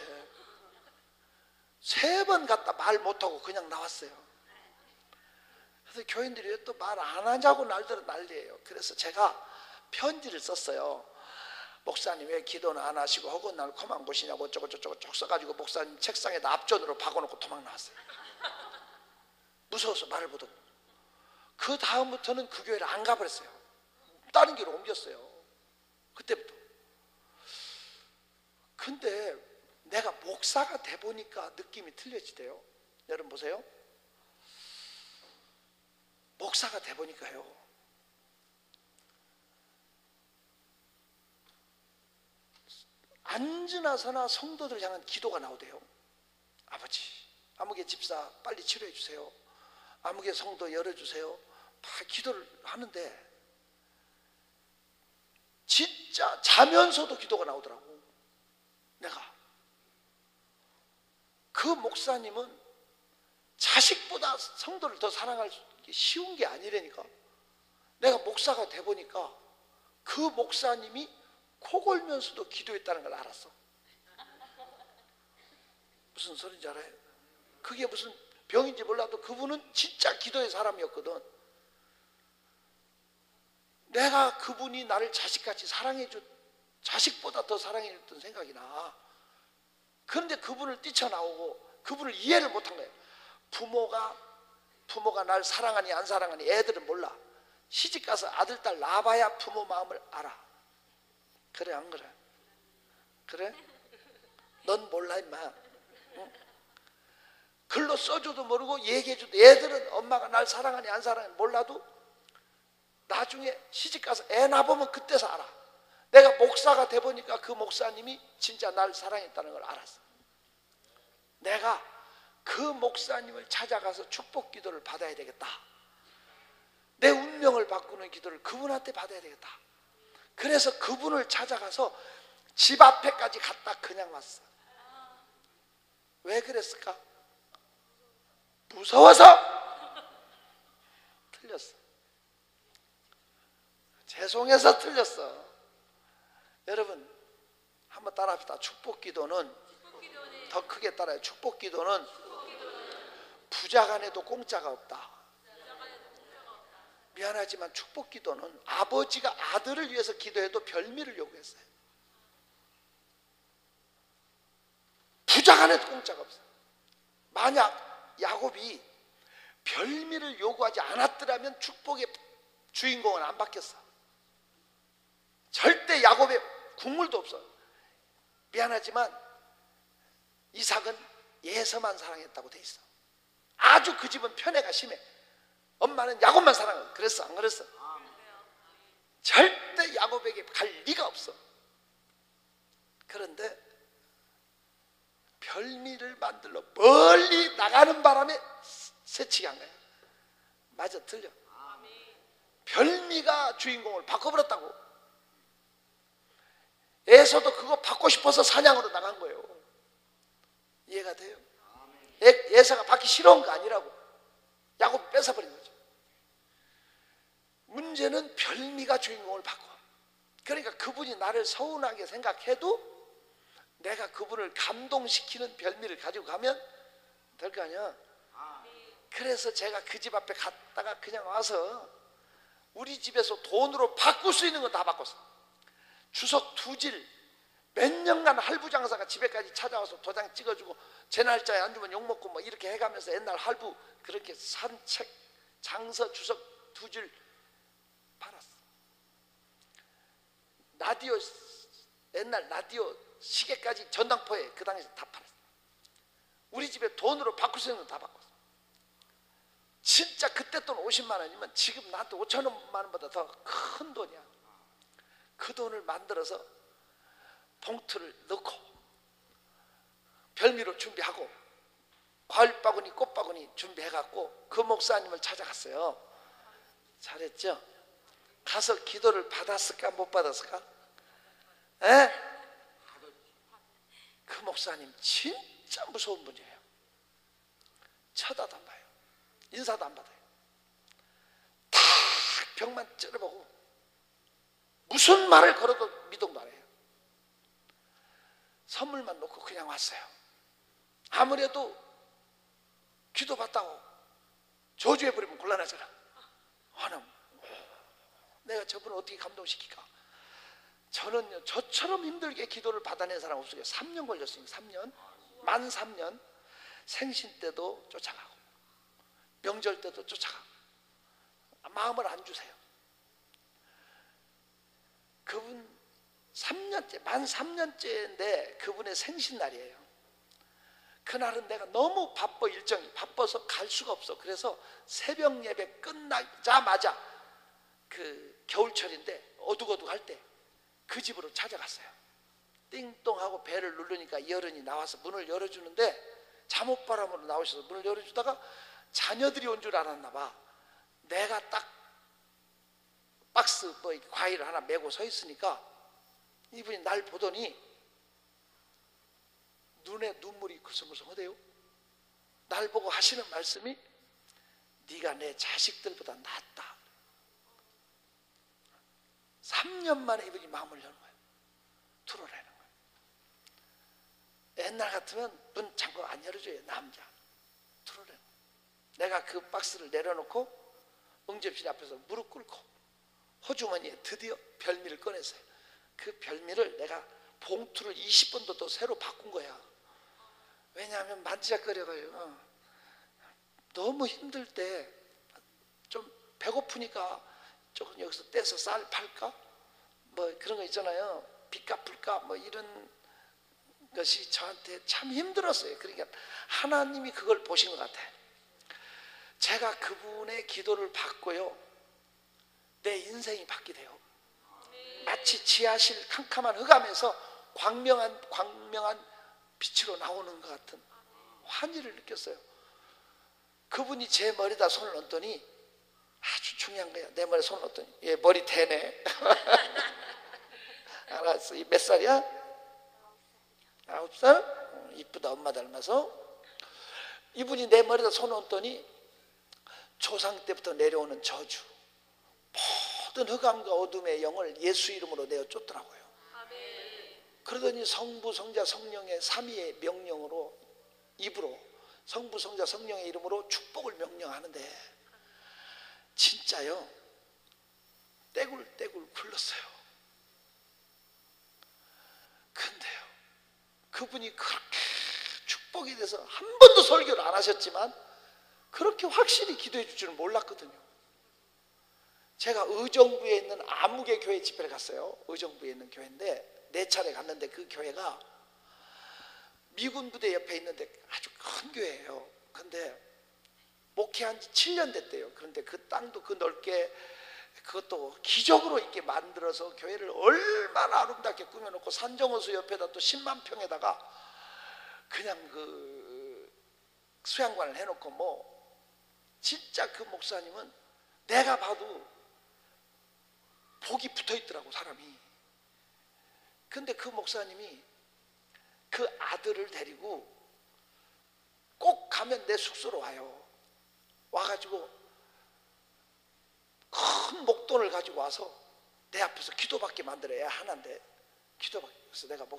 3번 갔다 말 못하고 그냥 나왔어요. 그래서 교인들이 왜 또 말 안 하냐고 난리예요. 그래서 제가 편지를 썼어요. 목사님 왜 기도는 안 하시고 혹은 날 코만 보시냐고 어쩌고 저쩌고 쭉 써가지고 목사님 책상에다 앞전으로 박아놓고 도망 나왔어요. 무서워서 말을 못하고. 그 다음부터는 그 교회를 안 가버렸어요. 다른 교회로 옮겼어요. 그때부터. 근데 내가 목사가 돼 보니까 느낌이 틀려지대요. 여러분 보세요. 목사가 돼 보니까요, 앉으나 서나 성도들 향한 기도가 나오대요. 아버지, 아무개 집사 빨리 치료해 주세요. 아무개 성도 열어주세요. 막 기도를 하는데 진짜 자면서도 기도가 나오더라고. 내가 그 목사님은 자식보다 성도를 더 사랑할 수 쉬운 게 아니라니까. 내가 목사가 돼 보니까 그 목사님이 코 골면서도 기도했다는 걸 알았어. 무슨 소린지 알아요? 그게 무슨 병인지 몰라도 그분은 진짜 기도의 사람이었거든. 내가 그분이 나를 자식같이 사랑해줬, 자식보다 더 사랑해줬던 생각이 나. 그런데 그분을 뛰쳐나오고 그분을 이해를 못한 거예요. 부모가 부모가 날 사랑하니 안 사랑하니 애들은 몰라. 시집가서 아들 딸 낳아봐야 부모 마음을 알아. 그래 안 그래? 그래? 넌 몰라 임마. 응? 글로 써줘도 모르고 얘기해줘도 애들은 엄마가 날 사랑하니 안 사랑하니 몰라도 나중에 시집가서 애 낳아보면 그때서 알아. 내가 목사가 돼보니까 그 목사님이 진짜 날 사랑했다는 걸 알았어. 내가 그 목사님을 찾아가서 축복 기도를 받아야 되겠다. 내 운명을 바꾸는 기도를 그분한테 받아야 되겠다. 그래서 그분을 찾아가서 집 앞에까지 갔다 그냥 왔어. 왜 그랬을까? 무서워서. 틀렸어. 죄송해서 틀렸어. 여러분 한번 따라합시다. 축복 기도는 더 크게 따라요. 축복 기도는 부자간에도 공짜가 없다. 미안하지만 축복 기도는 아버지가 아들을 위해서 기도해도 별미를 요구했어요. 부자간에도 공짜가 없어요. 만약 야곱이 별미를 요구하지 않았더라면 축복의 주인공은 안 바뀌었어. 절대 야곱의 국물도 없어. 미안하지만 이삭은 예서만 사랑했다고 돼 있어. 아주 그 집은 편애가 심해. 엄마는 야곱만 사랑해. 그랬어 안 그랬어? 절대 야곱에게 갈 리가 없어. 그런데 별미를 만들러 멀리 나가는 바람에 새치기 한 거야. 맞아 틀려? 별미가 주인공을 바꿔버렸다고. 에서도 그거 받고 싶어서 사냥으로 나간 거예요. 이해가 돼요? 에서가 받기 싫어한 거 아니라고. 야곱이 뺏어버린 거죠. 문제는 별미가 주인공을 바꿔. 그러니까 그분이 나를 서운하게 생각해도 내가 그분을 감동시키는 별미를 가지고 가면 될 거 아니야. 그래서 제가 그 집 앞에 갔다가 그냥 와서 우리 집에서 돈으로 바꿀 수 있는 건 다 바꿨어. 주석 두질 몇 년간 할부 장사가 집에까지 찾아와서 도장 찍어주고 제 날짜에 안 주면 욕먹고 뭐 이렇게 해가면서 옛날 할부 그렇게 산책 장서 주석 두질 팔았어. 라디오 옛날 라디오 시계까지 전당포에 그 당시에 다 팔았어. 우리 집에 돈으로 바꿀 수 있는 건 다 바꿨어. 진짜 그때 돈 50만 원이면 지금 나한테 5천만 원보다 더 큰 돈이야. 그 돈을 만들어서 봉투를 넣고 별미로 준비하고 과일바구니 꽃바구니 준비해갖고 그 목사님을 찾아갔어요. 잘했죠? 가서 기도를 받았을까 못 받았을까? 에? 그 목사님 진짜 무서운 분이에요. 쳐다도 안 봐요. 인사도 안 받아요. 탁 벽만 찌르보고 무슨 말을 걸어도 미동도 안 해요. 선물만 놓고 그냥 왔어요. 아무래도 기도받다고 저주해버리면 곤란하잖아. 하나님, 내가 저분을 어떻게 감동시킬까? 저는요, 저처럼 힘들게 기도를 받아낸 사람 없어요. 3년 걸렸어요. 3년. 만 3년. 생신 때도 쫓아가고 명절 때도 쫓아가고 마음을 안 주세요. 그분 3년째, 만 3년째인데 그분의 생신날이에요. 그날은 내가 너무 바빠, 일정이 바빠서 갈 수가 없어. 그래서 새벽 예배 끝나자마자 그 겨울철인데 어둑어둑할 때 그 집으로 찾아갔어요. 띵동하고 벨을 누르니까 이 어른이 나와서 문을 열어주는데 잠옷바람으로 나오셔서 문을 열어주다가 자녀들이 온 줄 알았나 봐. 내가 딱 박스 뭐 과일을 하나 메고 서 있으니까 이분이 날 보더니 눈에 눈물이 그성그성하대요. 날 보고 하시는 말씀이 네가 내 자식들보다 낫다. 3년 만에 이분이 마음을 여는 거예요. 털어내는 거예요. 옛날 같으면 문 잠궈 안 열어줘요. 남자 털어내는 거예요. 내가 그 박스를 내려놓고 응접실 앞에서 무릎 꿇고 호주머니에 드디어 별미를 꺼냈어요. 그 별미를 내가 봉투를 20번도 더 새로 바꾼 거야. 왜냐하면 만지작거려가지고 너무 힘들 때 좀 배고프니까 조금 여기서 떼서 쌀 팔까? 뭐 그런 거 있잖아요. 빚 갚을까? 뭐 이런 것이 저한테 참 힘들었어요. 그러니까 하나님이 그걸 보신 것 같아요. 제가 그분의 기도를 받고요, 내 인생이 바뀌대요. 마치 지하실 캄캄한 흑암에서 광명한 빛으로 나오는 것 같은 환희를 느꼈어요. 그분이 제 머리에다 손을 얹더니, 아주 중요한 거야. 내 머리에 손을 얹더니, 얘 머리 대네. 알았어. 몇 살이야? 9살? 이쁘다. 엄마 닮아서. 이분이 내 머리에다 손을 얹더니 조상 때부터 내려오는 저주, 모든 흑암과 어둠의 영을 예수 이름으로 내어 쫓더라고요. 그러더니 성부, 성자, 성령의 삼위의 명령으로, 입으로 성부, 성자, 성령의 이름으로 축복을 명령하는데 진짜요, 떼굴떼굴 굴렀어요. 근데요, 그분이 그렇게 축복이 돼서 한 번도 설교를 안 하셨지만 그렇게 확실히 기도해 줄 줄은 몰랐거든요. 제가 의정부에 있는 아무개 교회 집회를 갔어요. 의정부에 있는 교회인데 4차례 갔는데, 그 교회가 미군 부대 옆에 있는데 아주 큰 교회예요. 근데 목회한 지 7년 됐대요. 그런데 그 땅도 그 넓게, 그것도 기적으로 이렇게 만들어서 교회를 얼마나 아름답게 꾸며놓고 산정호수 옆에다 또 10만 평에다가 그냥 그 수양관을 해놓고, 뭐 진짜 그 목사님은 내가 봐도 복이 붙어있더라고, 사람이. 근데 그 목사님이 그 아들을 데리고 꼭 가면 내 숙소로 와요. 와가지고 큰 목돈을 가지고 와서 내 앞에서 기도받게 만들어야 하는데, 기도받게. 그래서 내가,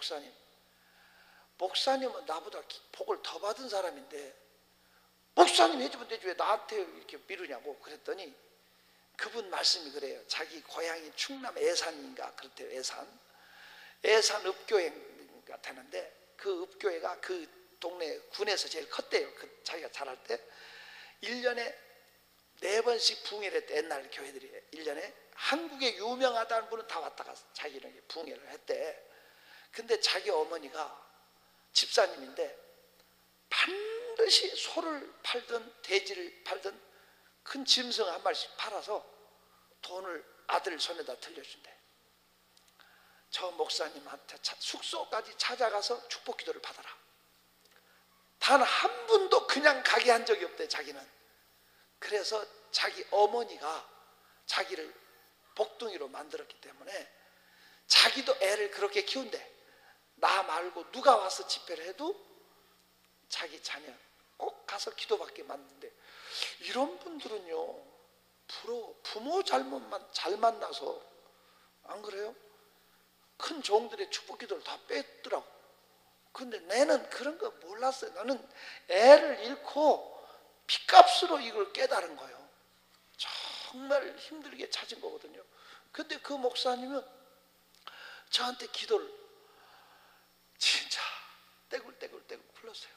목사님은 나보다 복을 더 받은 사람인데 목사님 해주면 되지 왜 나한테 이렇게 미루냐고 그랬더니, 그분 말씀이 그래요. 자기 고향이 충남 애산인가 그렇대요. 애산 읍교회가 되는데, 그 읍교회가 그 동네 군에서 제일 컸대요. 그 자기가 자랄 때 1년에 4번씩 붕해를 했대. 옛날 교회들이 1년에. 한국에 유명하다는 분은 다 왔다가 자기는 붕해를 했대. 근데 자기 어머니가 집사님인데 반드시 소를 팔든 돼지를 팔든 큰 짐승 한 마리씩 팔아서 돈을 아들 손에다 들려준대. 저 목사님한테 숙소까지 찾아가서 축복 기도를 받아라. 단 한 분도 그냥 가게 한 적이 없대, 자기는. 그래서 자기 어머니가 자기를 복둥이로 만들었기 때문에 자기도 애를 그렇게 키운대. 나 말고 누가 와서 집회를 해도 자기 자녀 꼭 가서 기도받게 만든대. 이런 분들은요, 부모 잘못만 잘 만나서, 안 그래요? 큰 종들의 축복 기도를 다 뺐더라고. 근데 나는 그런 거 몰랐어요. 나는 애를 잃고 빚값으로 이걸 깨달은 거예요. 정말 힘들게 찾은 거거든요. 근데 그 목사님은 저한테 기도를 진짜 떼굴떼굴 불렀어요.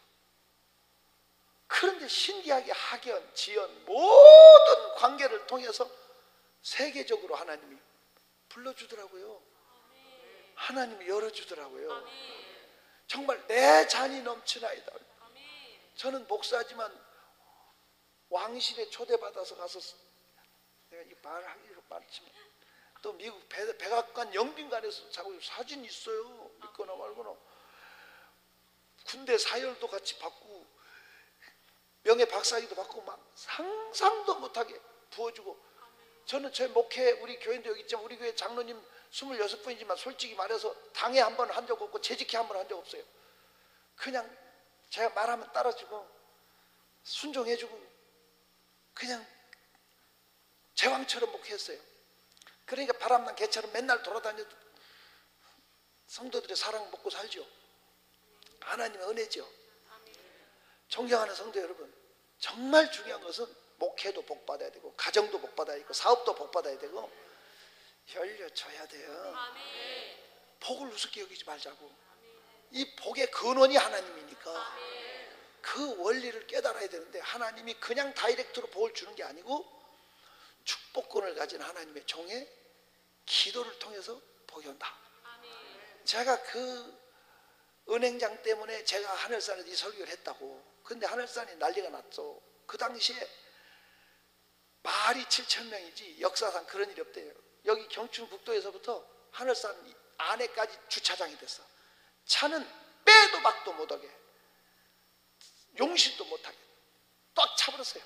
그런데 신기하게 학연, 지연 모든 관계를 통해서 세계적으로 하나님이 불러주더라고요. 하나님이 열어주더라고요. 정말 내 잔이 넘치나이다. 저는 목사지만 왕실에 초대받아서 가서, 내가 이 말하기로 말했지만 또 미국 백악관 영빈관에서 자고 사진 있어요. 믿거나 말거나. 군대 사열도 같이 받고 명예 박사기도 받고 막 상상도 못하게 부어주고. 저는 제 목회, 우리 교인도 여기 있지만 우리 교회 장로님 26분이지만 솔직히 말해서 당회 한 번 한 적 없고 재직회 한 번 한 적 없어요. 그냥 제가 말하면 따라주고 순종해주고 그냥 제왕처럼 목회했어요. 그러니까 바람난 개처럼 맨날 돌아다녀도 성도들의 사랑 먹고 살죠. 하나님의 은혜죠. 존경하는 성도 여러분, 정말 중요한 것은 목회도 복받아야 되고 가정도 복받아야 되고 사업도 복받아야 되고 열려줘야 돼요. 복을 우습게 여기지 말자고. 이 복의 근원이 하나님이니까 그 원리를 깨달아야 되는데 하나님이 그냥 다이렉트로 복을 주는 게 아니고 축복권을 가진 하나님의 종의 기도를 통해서 복이 온다. 제가 그 은행장 때문에 제가 하늘산에서 이 설교를 했다고. 근데 하늘산이 난리가 났죠. 그 당시에 말이 7,000명이지 역사상 그런 일이 없대요. 여기 경춘국도에서부터 하늘산 안에까지 주차장이 됐어. 차는 빼도 박도 못하게, 용신도 못하게 딱 차버렸어요.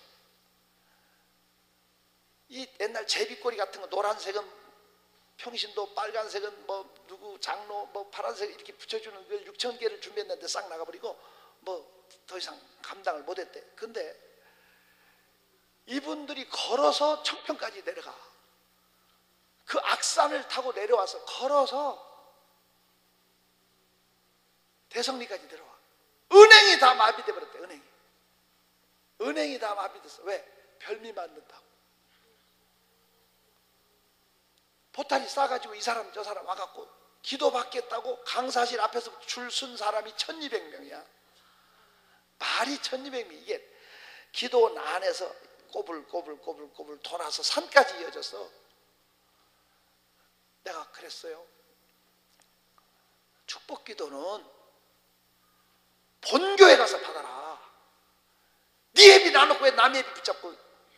이 옛날 제비꼬리 같은 거 노란색은 평신도, 빨간색은 뭐 누구 장로, 뭐 파란색 이렇게 붙여주는 걸 6,000개를 준비했는데 싹 나가버리고 뭐 더 이상 감당을 못했대. 근데 이분들이 걸어서 청평까지 내려가. 그 악산을 타고 내려와서 걸어서 대성리까지 내려와. 은행이 다 마비돼 버렸대. 은행이 다 마비됐어. 왜? 별미 만든다고. 보따리 싸가지고 이 사람 저 사람 와갖고 기도 받겠다고 강사실 앞에서 줄 쓴 사람이 1,200명이야. 말이 1,200명. 이게 기도 안에서 꼬불꼬불 돌아서 산까지 이어졌어. 내가 그랬어요. 축복 기도는 본교회 가서 받아라. 네 애비 놔놓고 왜 남의 애비 붙잡고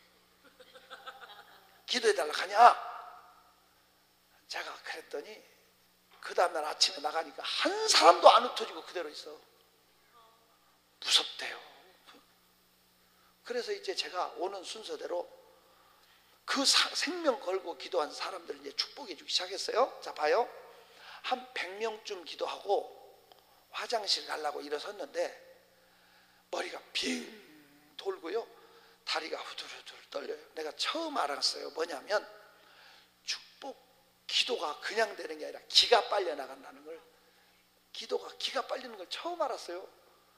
기도해달라 하냐. 제가 그랬더니 그 다음날 아침에 나가니까 한 사람도 안 흩어지고 그대로 있어. 무섭대요. 그래서 이제 제가 오는 순서대로 그 생명 걸고 기도한 사람들을 이제 축복해 주기 시작했어요. 자, 봐요. 한 100명쯤 기도하고 화장실 가려고 일어섰는데 머리가 빙 돌고요. 다리가 후들후들 떨려요. 내가 처음 알았어요. 뭐냐면 축복 기도가 그냥 되는 게 아니라 기가 빨려 나간다는 걸. 기도가 기가 빨리는 걸 처음 알았어요.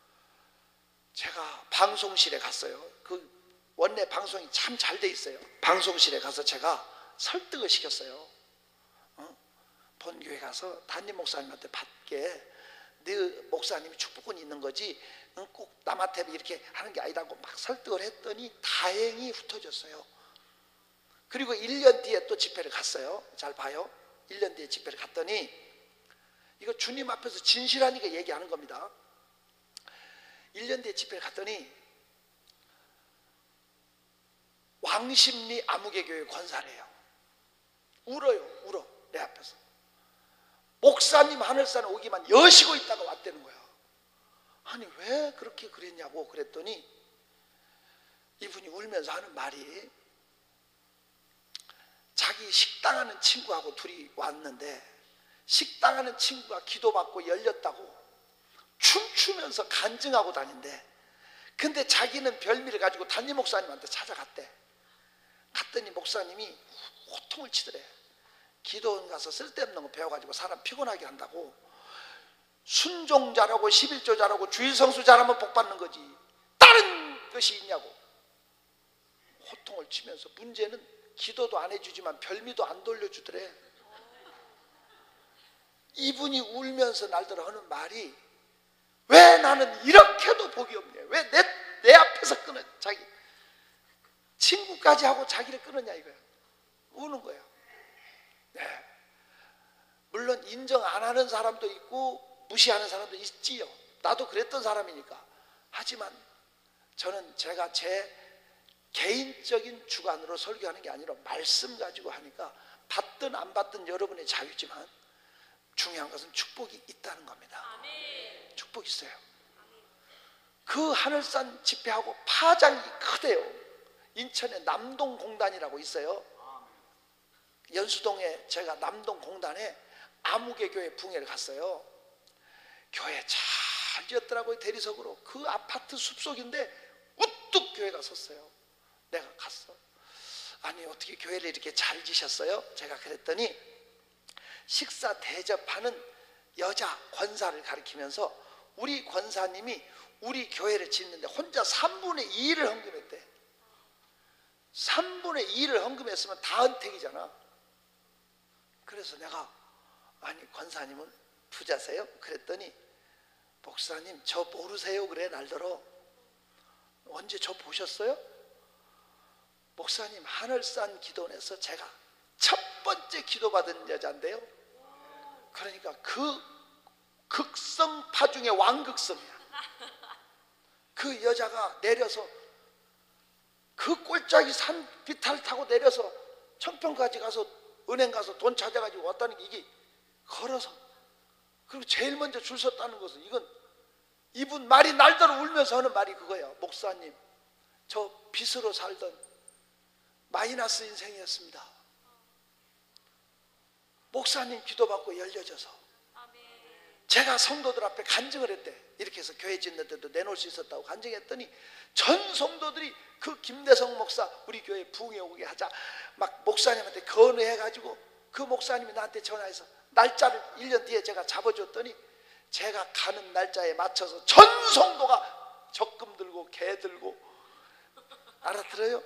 제가 방송실에 갔어요. 그 원래 방송이 참 잘 돼 있어요. 방송실에 가서 제가 설득을 시켰어요. 본교회 가서 담임 목사님한테 받게, 네 목사님이 축복권이 있는 거지 꼭 남한테 이렇게 하는 게 아니라고 막 설득을 했더니 다행히 흩어졌어요. 그리고 1년 뒤에 또 집회를 갔어요. 잘 봐요. 1년 뒤에 집회를 갔더니, 이거 주님 앞에서 진실하니까 얘기하는 겁니다. 1년 뒤에 집회를 갔더니 왕십리 아무개교회 권사래요. 울어요. 울어. 내 앞에서. 목사님 하늘산에 오기만 여시고 있다가 왔다는 거야. 아니 왜 그렇게 그랬냐고 그랬더니 이분이 울면서 하는 말이, 자기 식당하는 친구하고 둘이 왔는데 식당하는 친구가 기도받고 열렸다고 춤추면서 간증하고 다닌대. 근데 자기는 별미를 가지고 담임 목사님한테 찾아갔대. 갔더니 목사님이 호통을 치더래. 기도원 가서 쓸데없는 거 배워가지고 사람 피곤하게 한다고. 순종 잘하고 11조 잘하고 주일성수 잘하면 복 받는 거지 다른 것이 있냐고 호통을 치면서, 문제는 기도도 안 해주지만 별미도 안 돌려주더래. 이분이 울면서 날더러 하는 말이, 왜 나는 이렇게도 복이 없냐, 왜 내 앞에서 끊어, 자기 친구까지 하고 자기를 끊었냐 이거야. 우는 거야. 네. 물론 인정 안 하는 사람도 있고 무시하는 사람도 있지요. 나도 그랬던 사람이니까. 하지만 저는 제가 제 개인적인 주관으로 설교하는 게 아니라 말씀 가지고 하니까 받든 안 받든 여러분의 자유지만 중요한 것은 축복이 있다는 겁니다. 축복이 있어요. 그 하늘산 집회하고 파장이 크대요. 인천에 남동공단이라고 있어요. 연수동에 제가 남동공단에 아무개교회 붕해를 갔어요. 교회 잘 지었더라고요. 대리석으로. 그 아파트 숲속인데 우뚝 교회가 섰어요. 내가 갔어. 아니 어떻게 교회를 이렇게 잘 지셨어요? 제가 그랬더니 식사 대접하는 여자 권사를 가리키면서 우리 권사님이 우리 교회를 짓는데 혼자 3분의 2를 헌금했대. 3분의 2를 헌금했으면 다 은택이잖아. 그래서 내가, 아니 권사님은 부자세요? 그랬더니 목사님 저 모르세요? 그래. 날더러 언제 저 보셨어요? 목사님 하늘산 기도원에서 제가 첫 번째 기도받은 여자인데요. 그러니까 그 극성파 중에 왕극성이야. 그 여자가 내려서 그 꼴짝이 산 비탈 타고 내려서 청평까지 가서 은행 가서 돈 찾아가지고 왔다는 게 이게 걸어서, 그리고 제일 먼저 줄 섰다는 것은 이건 이분 말이 날더러 울면서 하는 말이 그거예요. 목사님, 저 빚으로 살던 마이너스 인생이었습니다. 목사님 기도받고 열려져서 제가 성도들 앞에 간증을 했대. 이렇게 해서 교회 짓는 데도 내놓을 수 있었다고 간증했더니 전 성도들이 그 김대성 목사 우리 교회 부흥에 오게 하자 막 목사님한테 건의해가지고, 그 목사님이 나한테 전화해서 날짜를 1년 뒤에 제가 잡아줬더니 제가 가는 날짜에 맞춰서 전 성도가 적금 들고 개 들고, 알아들어요?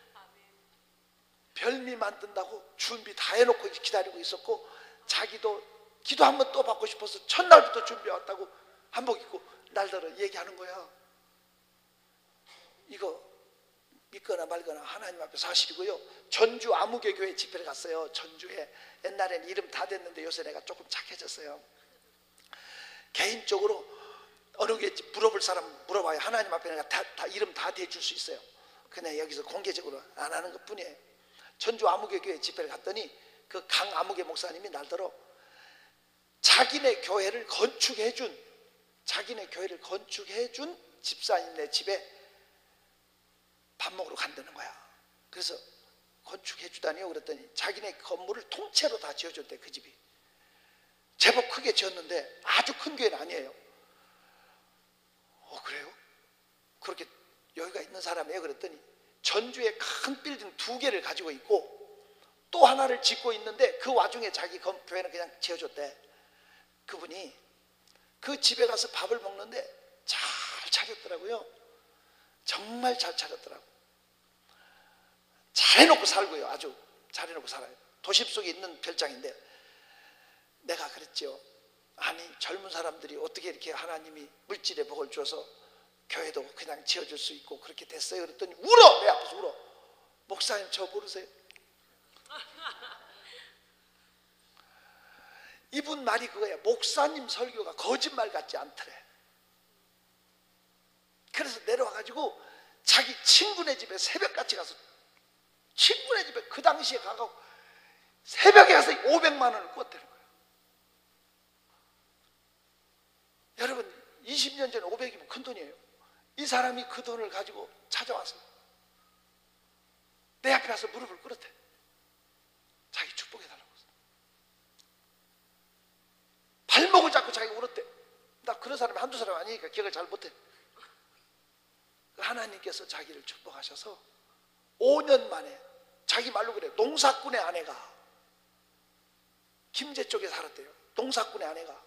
별미 만든다고 준비 다 해놓고 기다리고 있었고, 자기도 기도 한번 또 받고 싶어서 첫날부터 준비해왔다고 한복 입고 날더러 얘기하는 거야. 이거 믿거나 말거나 하나님 앞에 사실이고요. 전주 아무개 교회 집회를 갔어요. 전주에. 옛날에는 이름 다 됐는데 요새 내가 조금 착해졌어요. 개인적으로 어느 게 물어볼 사람 물어봐요. 하나님 앞에 내가 다 이름 다 대줄 수 있어요. 그냥 여기서 공개적으로 안 하는 것 뿐이에요. 전주 아무개 교회 집회를 갔더니 그 강 아무개 목사님이 날더러 자기네 교회를 건축해준 집사님네 집에 밥 먹으러 간다는 거야. 그래서 건축해주다니요 그랬더니 자기네 건물을 통째로 다 지어줬대. 그 집이 제법 크게 지었는데 아주 큰 교회는 아니에요. 그래요? 그렇게 여유가 있는 사람이에요? 그랬더니 전주에 큰 빌딩 2개를 가지고 있고 또 하나를 짓고 있는데 그 와중에 자기 교회는 그냥 지어줬대. 그분이 그 집에 가서 밥을 먹는데 잘 차렸더라고요. 정말 잘 차렸더라고. 잘해놓고 살고요. 아주 잘해놓고 살아요. 도심 속에 있는 별장인데 내가 그랬죠. 아니 젊은 사람들이 어떻게 이렇게 하나님이 물질의 복을 줘서 교회도 그냥 지어줄 수 있고 그렇게 됐어요. 그랬더니 울어. 내 앞에서 울어. 목사님 저 모르세요? 이분 말이 그거야. 목사님 설교가 거짓말 같지 않더래. 그래서 내려와가지고 자기 친구네 집에 새벽같이 가서, 친구네 집에 그 당시에 가고 새벽에 가서 500만 원을 꿨다는 거예요. 여러분 20년 전에 500이면 큰 돈이에요. 이 사람이 그 돈을 가지고 찾아와서 내 앞에 와서 무릎을 꿇었대. 자기 축복해달라고. 발목을 잡고 자기가 울었대. 나 그런 사람이 한두 사람 아니니까 기억을 잘 못해. 하나님께서 자기를 축복하셔서 5년 만에, 자기 말로 그래, 농사꾼의 아내가, 김제 쪽에 살았대요. 농사꾼의 아내가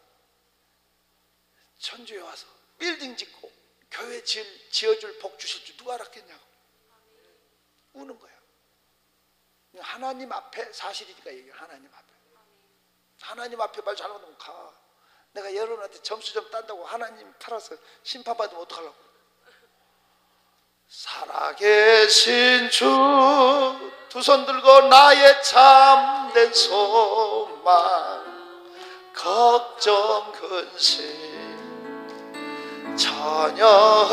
전주에 와서 빌딩 짓고 교회 지어줄 복 주실 줄 누가 알았겠냐고 우는 거야. 하나님 앞에 사실이니까 얘기해. 하나님 앞에 말 잘못하면 가. 내가 여러분한테 점수 좀 딴다고 하나님 팔아서 심판받으면 어떡하려고. 살아계신 주 두 손 들고 나의 참된 소망, 걱정 근심 전혀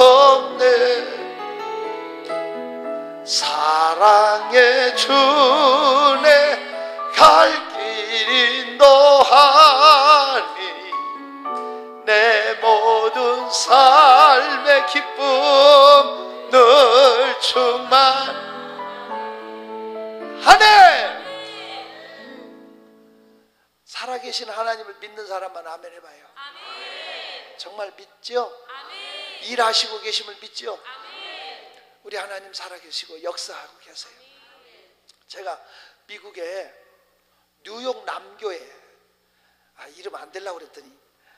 없네. 사랑의 주네 갈 길 인도하니 내 모든 삶의 기쁨 늘 충만하네. 살아계신 하나님을 믿는 사람만 아멘 해봐요. 아멘. 정말 믿죠? 아멘. 일하시고 계심을 믿죠? 아멘. 우리 하나님 살아계시고 역사하고 계세요. 아멘. 제가 미국에 뉴욕 남교에 이름 안 되려고 그랬더니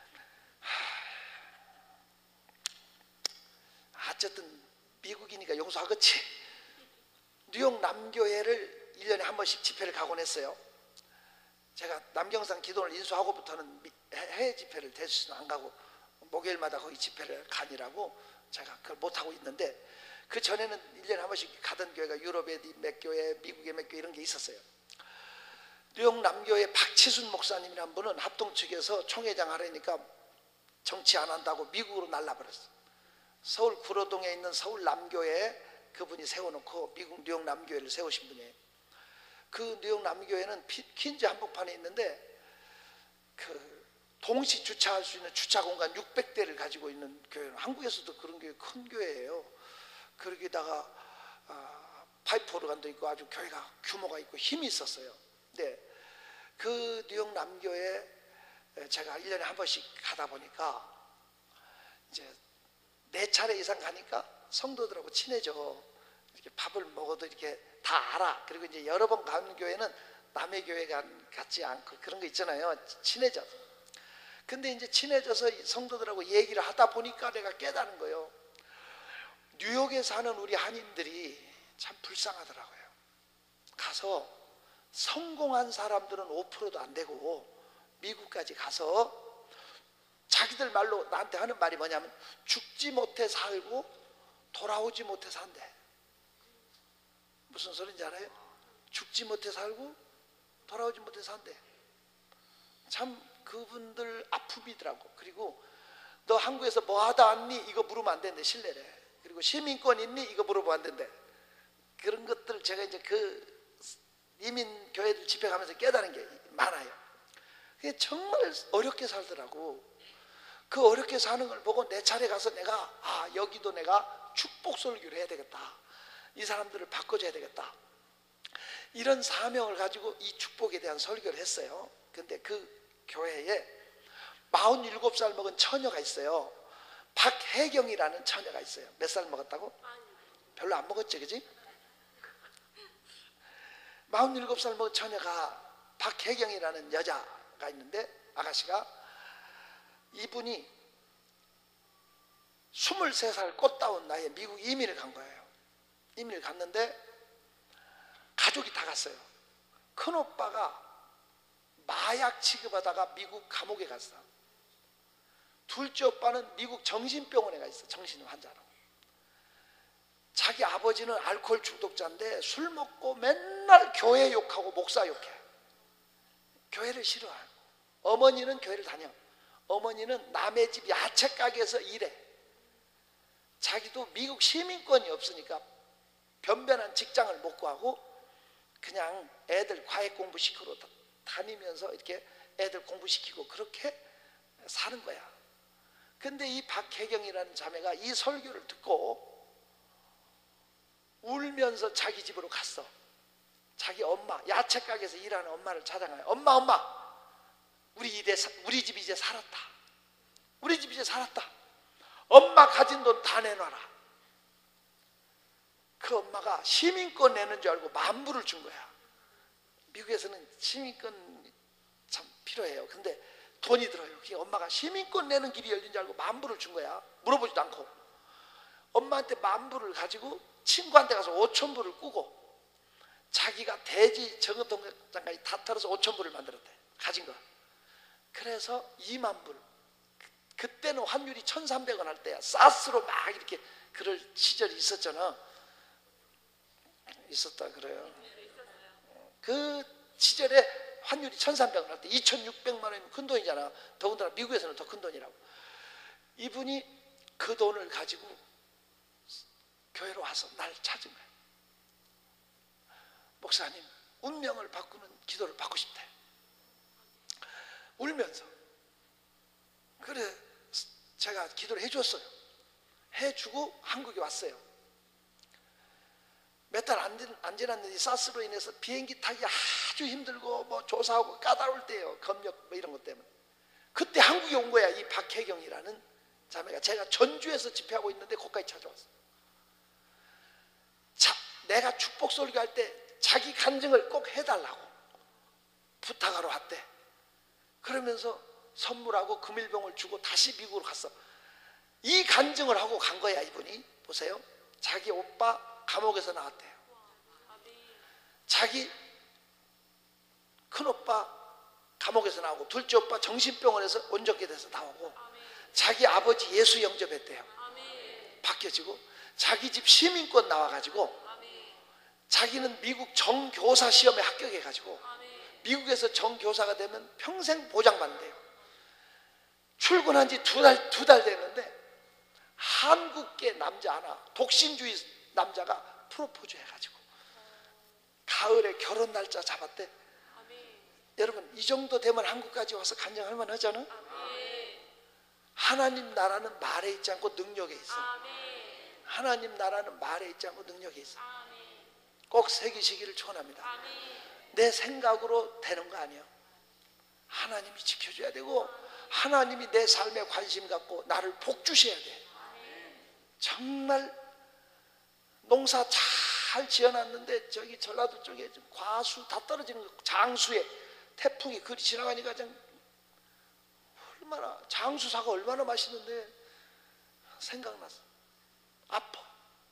어쨌든 미국이니까 용서하겠지. 뉴욕 남교회를 1년에 한 번씩 집회를 가곤 했어요. 제가 남경산 기도를 인수하고부터는 해외 집회를 대수는 안 가고 목요일마다 거기 집회를 가니라고 제가 그걸 못하고 있는데, 그 전에는 1년에 한 번씩 가던 교회가 유럽에 몇 교회, 미국에 몇 교회 이런 게 있었어요. 뉴욕 남교회 박치순 목사님이라는 분은 합동 측에서 총회장 하려니까 정치 안 한다고 미국으로 날라버렸어요. 서울 구로동에 있는 서울 남교회에 그분이 세워놓고 미국 뉴욕 남교회를 세우신 분이에요. 그 뉴욕 남교회는 퀸즈 한복판에 있는데 그 동시 주차할 수 있는 주차 공간 600대를 가지고 있는 교회는 한국에서도 그런 교회 큰 교회예요. 거기다가 파이프 오르간도 있고 아주 교회가 규모가 있고 힘이 있었어요. 네, 그 뉴욕 남교회 제가 1년에 한 번씩 가다 보니까 이제 4차례 이상 가니까 성도들하고 친해져. 이렇게 밥을 먹어도 이렇게 다 알아. 그리고 이제 여러 번 가는 교회는 남의 교회 같지 않고 그런 거 있잖아요. 친해져. 근데 이제 친해져서 성도들하고 얘기를 하다 보니까 내가 깨달은 거예요. 뉴욕에 사는 우리 한인들이 참 불쌍하더라고요. 가서 성공한 사람들은 5%도 안 되고 미국까지 가서 자기들 말로 나한테 하는 말이 뭐냐면 죽지 못해 살고 돌아오지 못해 산대. 무슨 소리인지 알아요? 죽지 못해 살고 돌아오지 못해 산대. 참 그분들 아픔이더라고. 그리고 너 한국에서 뭐 하다 왔니? 이거 물으면 안 된대. 실례래. 그리고 시민권 있니? 이거 물어보면 안 된대. 그런 것들 제가 이제 그 이민 교회들 집회 가면서 깨달은 게 많아요. 그게 정말 어렵게 살더라고. 그 어렵게 사는 걸 보고 내 차례 가서 내가 여기도 내가 축복 설교를 해야 되겠다. 이 사람들을 바꿔줘야 되겠다. 이런 사명을 가지고 이 축복에 대한 설교를 했어요. 근데 그 교회에 47살 먹은 처녀가 있어요. 박혜경이라는 처녀가 있어요. 몇 살 먹었다고? 별로 안 먹었지, 그지? 47살 먹은 처녀가 박혜경이라는 여자가 있는데 아가씨가 이분이 23살 꽃다운 나이에 미국 이민을 간 거예요. 이민을 갔는데 가족이 다 갔어요. 큰오빠가 마약 취급하다가 미국 감옥에 갔어. 둘째 오빠는 미국 정신병원에 가 있어. 정신 환자로. 자기 아버지는 알코올 중독자인데 술 먹고 맨날 교회 욕하고 목사 욕해. 교회를 싫어하고. 어머니는 교회를 다녀. 어머니는 남의 집 야채 가게에서 일해. 자기도 미국 시민권이 없으니까 변변한 직장을 못 구하고 그냥 애들 과외 공부시키러 다니면서 이렇게 애들 공부시키고 그렇게 사는 거야. 근데 이 박혜경이라는 자매가 이 설교를 듣고 울면서 자기 집으로 갔어. 자기 엄마, 야채 가게에서 일하는 엄마를 찾아가요. 엄마, 우리 집 이제 살았다. 우리 집 이제 살았다. 엄마 가진 돈 다 내놔라. 그 엄마가 시민권 내는 줄 알고 $10,000을 준 거야. 미국에서는 시민권 참 필요해요. 근데 돈이 들어요. 그러니까 엄마가 시민권 내는 길이 열린 줄 알고 $10,000을 준 거야. 물어보지도 않고. 엄마한테 $10,000을 가지고 친구한테 가서 $5,000을 꾸고 자기가 대지 정은통장까지 다 털어서 $5,000을 만들었대. 가진 거. 그래서 20,000불. 그때는 환율이 1,300원 할 때야. 사스로 막 이렇게 그럴 시절이 있었잖아. 있었다 그래요. 그 시절에 환율이 1,300원 할 때 2,600만 원이면 큰 돈이잖아. 더군다나 미국에서는 더 큰 돈이라고. 이분이 그 돈을 가지고 교회로 와서 날 찾은 거야. 목사님, 운명을 바꾸는 기도를 받고 싶대. 울면서. 그래 제가 기도를 해줬어요. 해주고 한국에 왔어요. 몇 달 안 지났는데 사스로 인해서 비행기 타기 아주 힘들고 뭐 조사하고 까다로울 때예요. 검역 뭐 이런 것 때문에. 그때 한국에 온 거야. 이 박혜경이라는 자매가. 제가 전주에서 집회하고 있는데 거기까지 찾아왔어. 내가 축복 설교할 때 자기 간증을 꼭 해달라고 부탁하러 왔대. 그러면서 선물하고 금일봉을 주고 다시 미국으로 갔어. 이 간증을 하고 간 거야. 이분이 보세요. 자기 오빠 감옥에서 나왔대요. 자기 큰오빠 감옥에서 나오고 둘째 오빠 정신병원에서 온전케 돼서 나오고 자기 아버지 예수 영접했대요. 바뀌어지고 자기 집 시민권 나와가지고 자기는 미국 정교사 시험에 합격해가지고 미국에서 정교사가 되면 평생 보장받는데요. 출근한 지 두 달 됐는데 한국계 남자 하나, 독신주의 남자가 프로포즈 해가지고 가을에 결혼 날짜 잡았대. 여러분, 이 정도 되면 한국까지 와서 간증할 만하잖아. 하나님 나라는 말에 있지 않고 능력에 있어. 하나님 나라는 말에 있지 않고 능력에 있어. 꼭 새기시기를 축원합니다. 내 생각으로 되는 거 아니에요. 하나님이 지켜줘야 되고 하나님이 내 삶에 관심 갖고 나를 복주셔야 돼. 정말 농사 잘 지어놨는데 저기 전라도 쪽에 과수 다 떨어지는 거, 장수에 태풍이 그리 지나가니까 얼마나, 장수사가 얼마나 맛있는데 생각났어. 아파.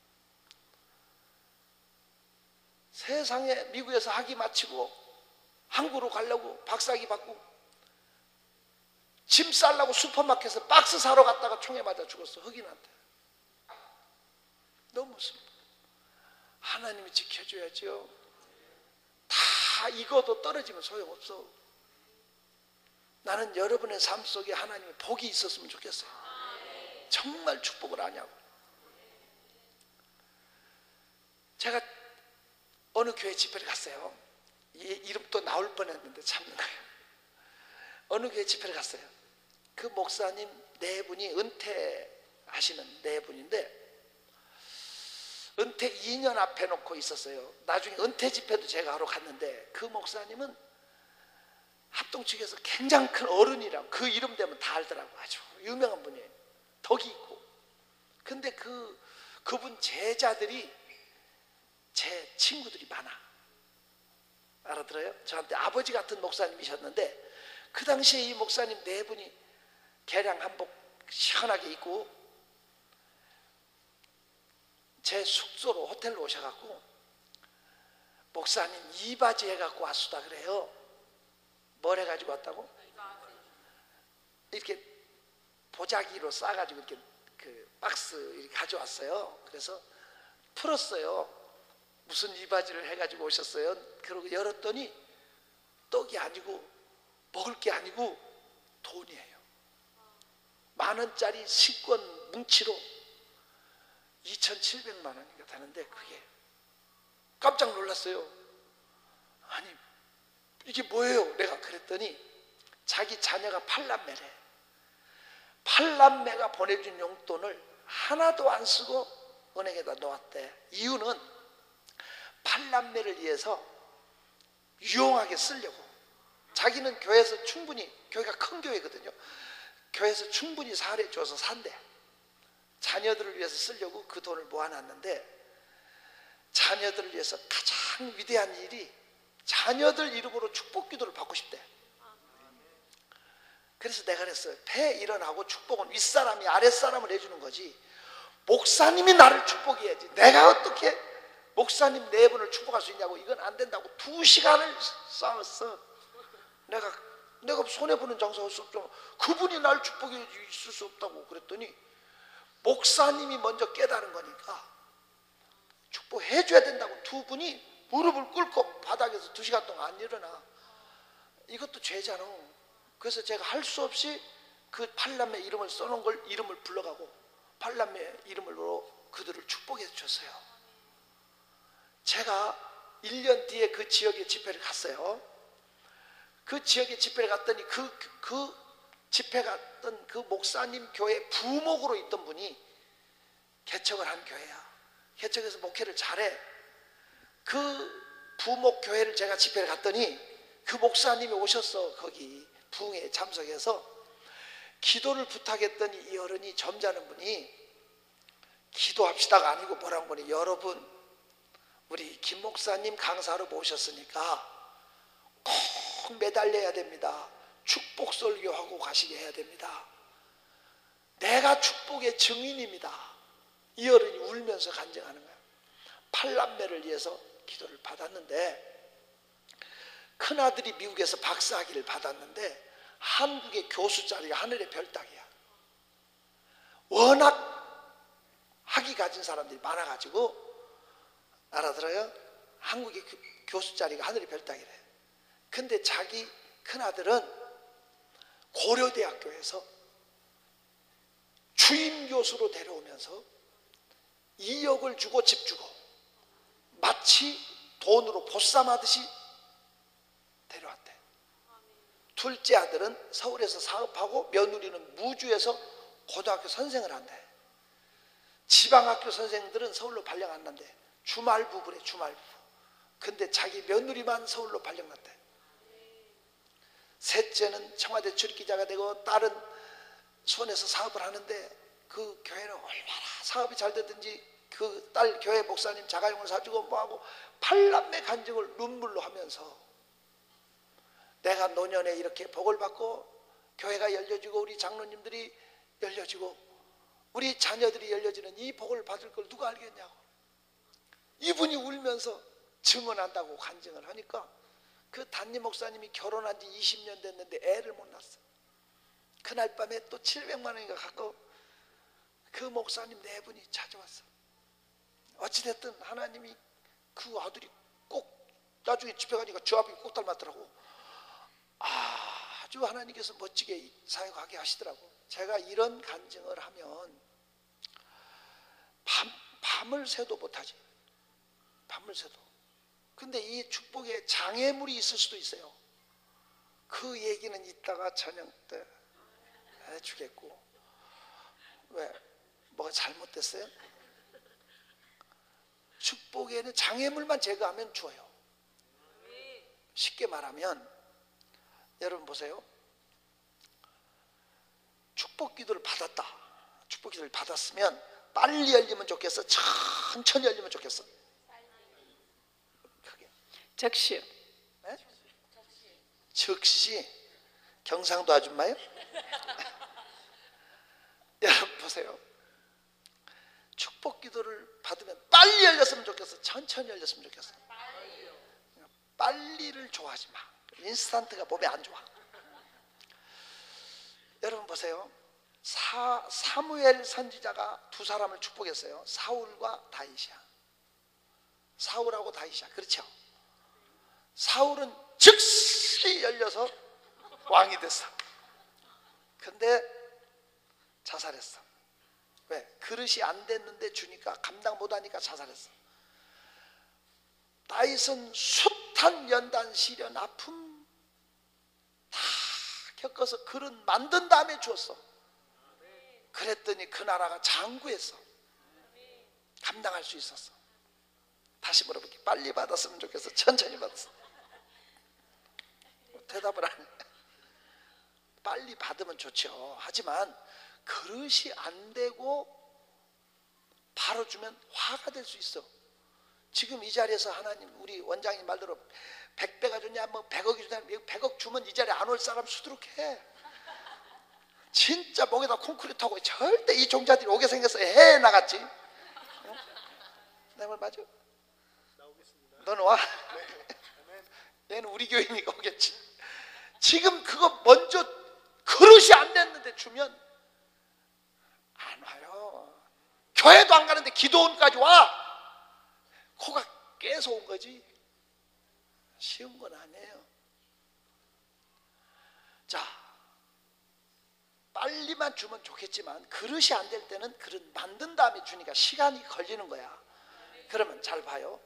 세상에 미국에서 학위 마치고 한국으로 가려고 박사학위 받고 짐 싸려고 슈퍼마켓에서 박스 사러 갔다가 총에 맞아 죽었어. 흑인한테. 너무 무섭다. 하나님이 지켜줘야죠. 다 익어도 떨어지면 소용없어. 나는 여러분의 삶 속에 하나님의 복이 있었으면 좋겠어요. 정말 축복을 아냐고. 제가 어느 교회 집회를 갔어요. 이름도 나올 뻔했는데 참는 거예요. 어느 교회 집회를 갔어요. 그 목사님 네 분이 은퇴하시는 네 분인데 은퇴 2년 앞에 놓고 있었어요. 나중에 은퇴 집회도 제가 하러 갔는데 그 목사님은 합동 측에서 굉장히 큰 어른이라고, 그 이름 되면 다 알더라고. 아주 유명한 분이에요. 덕이 있고. 근데 그분 제자들이 제 친구들이 많아. 알아들어요? 저한테 아버지 같은 목사님이셨는데 그 당시에 이 목사님 네 분이 개량 한복 시원하게 입고 제 숙소로 호텔로 오셔갖고 목사님 이 바지 해갖고 왔수다 그래요. 뭘 해가지고 왔다고? 이렇게 보자기로 싸가지고 이렇게 그 박스 이렇게 가져왔어요. 그래서 풀었어요. 무슨 이 바지를 해가지고 오셨어요? 그러고 열었더니 떡이 아니고 먹을 게 아니고 돈이에요. 10,000원짜리 식권 뭉치로 2,700만 원인가 되는데 그게 깜짝 놀랐어요. 아니 이게 뭐예요? 내가 그랬더니 자기 자녀가 8남매래. 8남매가 보내준 용돈을 하나도 안 쓰고 은행에다 넣었대. 이유는 8남매를 위해서 유용하게 쓰려고. 자기는 교회에서 충분히, 교회가 큰 교회거든요. 교회에서 충분히 사례줘서 산대. 자녀들을 위해서 쓰려고 그 돈을 모아놨는데 자녀들을 위해서 가장 위대한 일이 자녀들 이름으로 축복 기도를 받고 싶대. 그래서 내가 그랬어요. 배 일어나고 축복은 윗사람이 아랫사람을 해주는 거지 목사님이 나를 축복해야지 내가 어떻게 목사님 네 분을 축복할 수 있냐고. 이건 안 된다고 2시간을 싸웠어. 내가 손해보는 장사 할 수 없잖아. 그분이 날 축복해 있을 수 없다고 그랬더니 목사님이 먼저 깨달은 거니까 축복해줘야 된다고 두 분이 무릎을 꿇고 바닥에서 2시간 동안 안 일어나. 이것도 죄잖아. 그래서 제가 할 수 없이 그 8남매 이름을 써놓은 걸 이름을 불러가고 8남매 이름으로 그들을 축복해 줬어요. 제가 1년 뒤에 그 지역에 집회를 갔어요. 그 지역에 집회를 갔더니 그 집회 갔던 그 목사님 교회 부목으로 있던 분이 개척을 한 교회야. 개척해서 목회를 잘해. 그 부목 교회를 제가 집회를 갔더니 그 목사님이 오셨어. 거기 부흥회에 참석해서 기도를 부탁했더니 이 어른이 점잖은 분이 기도합시다가 아니고 뭐라고 보니 여러분 우리 김 목사님 강사로 모셨으니까 꼭 매달려야 됩니다. 축복 설교하고 가시게 해야 됩니다. 내가 축복의 증인입니다. 이 어른이 울면서 간증하는 거예요. 8남매를 위해서 기도를 받았는데 큰아들이 미국에서 박사학위를 받았는데 한국의 교수 자리가 하늘의 별 따기야. 워낙 학위 가진 사람들이 많아가지고, 알아들어요? 한국의 교수 자리가 하늘의 별따기래. 근데 자기 큰아들은 고려대학교에서 주임 교수로 데려오면서 2억을 주고 집 주고 마치 돈으로 보쌈하듯이 데려왔대. 둘째 아들은 서울에서 사업하고 며느리는 무주에서 고등학교 선생을 한대. 지방학교 선생들은 서울로 발령 안 난대. 주말 부부래, 주말 부부. 근데 자기 며느리만 서울로 발령 났대. 셋째는 청와대 출입기자가 되고, 딸은 수원에서 사업을 하는데 그 교회는 얼마나 사업이 잘 되든지 그 딸 교회 목사님 자가용을 사주고 뭐하고 팔남매 간증을 눈물로 하면서, 내가 노년에 이렇게 복을 받고 교회가 열려지고 우리 장로님들이 열려지고 우리 자녀들이 열려지는 이 복을 받을 걸 누가 알겠냐고 이분이 울면서 증언한다고 간증을 하니까, 그 담임 목사님이 결혼한 지 20년 됐는데 애를 못 낳았어. 그날 밤에 또 700만 원인가 갖고 그 목사님 네 분이 찾아왔어. 어찌됐든 하나님이 그 아들이 꼭 나중에 집에 가니까 저 아버지 꼭 닮았더라고. 아주 하나님께서 멋지게 사역하게 하시더라고. 제가 이런 간증을 하면 밤을 새도 못하지. 밤을 새도. 근데 이 축복에 장애물이 있을 수도 있어요. 그 얘기는 이따가 저녁 때 해주겠고. 왜? 뭐가 잘못됐어요? 축복에는 장애물만 제거하면 좋아요. 쉽게 말하면 여러분 보세요. 축복 기도를 받았다. 축복 기도를 받았으면 빨리 열리면 좋겠어? 천천히 열리면 좋겠어? 크게. 즉시요. 네? 즉시. 경상도 아줌마요? 여러분 보세요. 축복 기도를 받으면 빨리 열렸으면 좋겠어? 천천히 열렸으면 좋겠어? 빨리를 좋아하지 마. 인스턴트가 몸에 안 좋아. 여러분 보세요. 사무엘 선지자가 두 사람을 축복했어요. 사울과 다윗이야. 사울하고 다윗이야. 그렇죠? 사울은 즉시 열려서 왕이 됐어. 근데 자살했어. 왜? 그릇이 안 됐는데 주니까 감당 못하니까 자살했어. 다윗은 숱한 연단, 시련, 아픔 다 겪어서 그릇 만든 다음에 주었어. 그랬더니 그 나라가 장구했어. 감당할 수 있었어. 다시 물어볼게. 빨리 받았으면 좋겠어? 천천히 받았어? 대답을 안 해. 빨리 받으면 좋죠. 하지만 그릇이 안 되고 바로 주면 화가 될 수 있어. 지금 이 자리에서 하나님, 우리 원장님 말대로 100배가 주냐 뭐 100억이 주냐, 100억 주면 이 자리에 안 올 사람 수두룩해. 진짜 목에다 콘크리트 하고 절대 이 종자들이 오게 생겼어. 해 나갔지. 어? 내 말 맞아? 너는 와? 얘는 우리 교회니까 오겠지. 지금 그거 먼저 그릇이 안 됐는데 주면 안 와요. 교회도 안 가는데 기도원까지 와. 코가 깨서 온 거지. 쉬운 건 아니에요. 자, 빨리만 주면 좋겠지만 그릇이 안 될 때는 그릇 만든 다음에 주니까 시간이 걸리는 거야. 그러면 잘 봐요.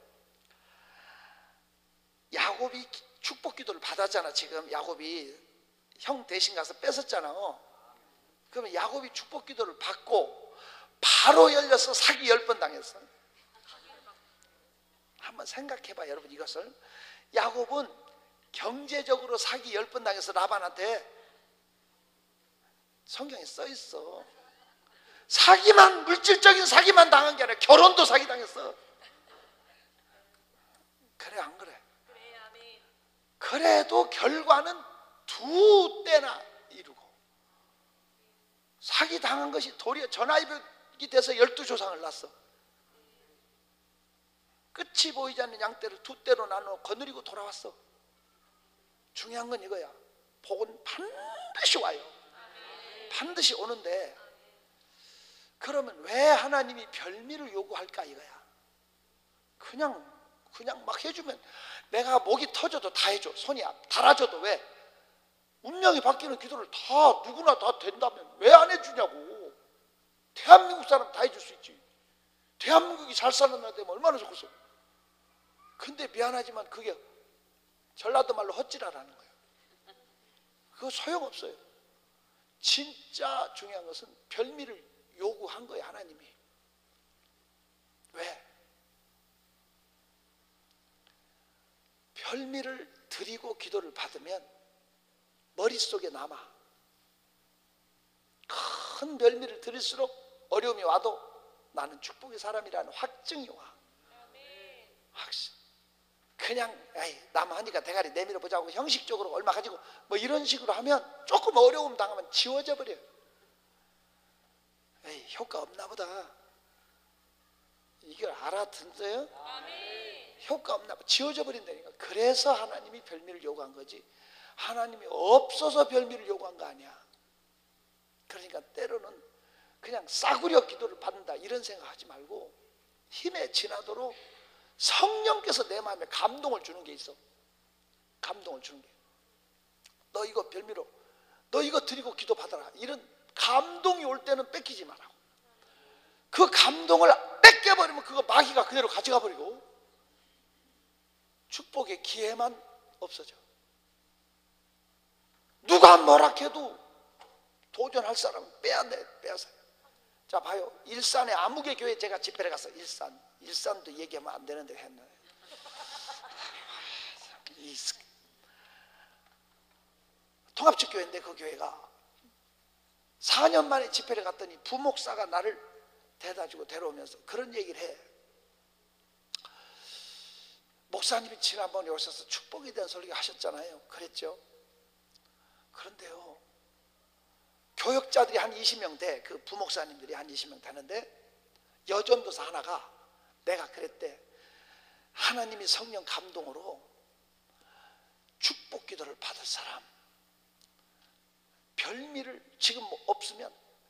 야곱이 축복 기도를 받았잖아. 지금 야곱이 형 대신 가서 뺏었잖아. 그러면 야곱이 축복 기도를 받고 바로 열려서 사기 10번 당했어. 한번 생각해봐 여러분. 이것을 야곱은 경제적으로 사기 10번 당해서 라반한테 성경에 써 있어. 사기만, 물질적인 사기만 당한 게 아니라 결혼도 사기 당했어. 그래 안 그래? 그래도 결과는 두 때나 이루고, 사기 당한 것이 도리어 전화위복이 돼서 12조상을 낳았어. 끝이 보이지 않는 양떼를 두 떼로 나누어 거느리고 돌아왔어. 중요한 건 이거야. 복은 반드시 와요. 반드시 오는데 그러면 왜 하나님이 별미를 요구할까 이거야. 그냥 막 해주면 내가 목이 터져도 다 해줘. 손이 닳아져도 왜? 운명이 바뀌는 기도를 다 누구나 다 된다면 왜 안 해주냐고. 대한민국 사람 다 해줄 수 있지. 대한민국이 잘 사는 나라 되면 얼마나 좋겠어. 근데 미안하지만 그게 전라도 말로 헛지라라는 거예요. 그거 소용없어요. 진짜 중요한 것은 별미를 요구한 거예요, 하나님이. 왜? 별미를 드리고 기도를 받으면 머릿속에 남아. 큰 별미를 드릴수록 어려움이 와도 나는 축복의 사람이라는 확증이 와. 확신. 그냥 남 하니까 대가리 내밀어 보자고 형식적으로 얼마 가지고 뭐 이런 식으로 하면 조금 어려움 당하면 지워져 버려요. 효과 없나 보다. 이걸 알아듣어요? 효과 없나 보다. 지워져 버린다니까. 그래서 하나님이 별미를 요구한 거지, 하나님이 없어서 별미를 요구한 거 아니야. 그러니까 때로는 그냥 싸구려 기도를 받는다 이런 생각하지 말고 힘에 지나도록 성령께서 내 마음에 감동을 주는 게 있어. 감동을 주는 게. 너 이거 별미로, 너 이거 드리고 기도 받아라. 이런 감동이 올 때는 뺏기지 말라고. 그 감동을 뺏겨버리면 그거 마귀가 그대로 가져가 버리고 축복의 기회만 없어져. 누가 뭐라 해도 도전할 사람은 빼앗아요. 자 봐요. 일산의 아무개 교회 제가 집회를 가서 일산도 얘기하면 안 되는데 했네. 통합측교회인데 그 교회가 4년 만에 집회를 갔더니 부목사가 나를 대다주고 데려오면서 그런 얘기를 해. 목사님이 지난번에 오셔서 축복에 대한 설교 하셨잖아요. 그랬죠. 그런데요, 교역자들이 한 20명 돼. 그 부목사님들이 한 20명 되는데 여전도사 하나가 내가 그랬대. 하나님이 성령 감동으로 축복 기도를 받을 사람, 별미를 지금 뭐 없으면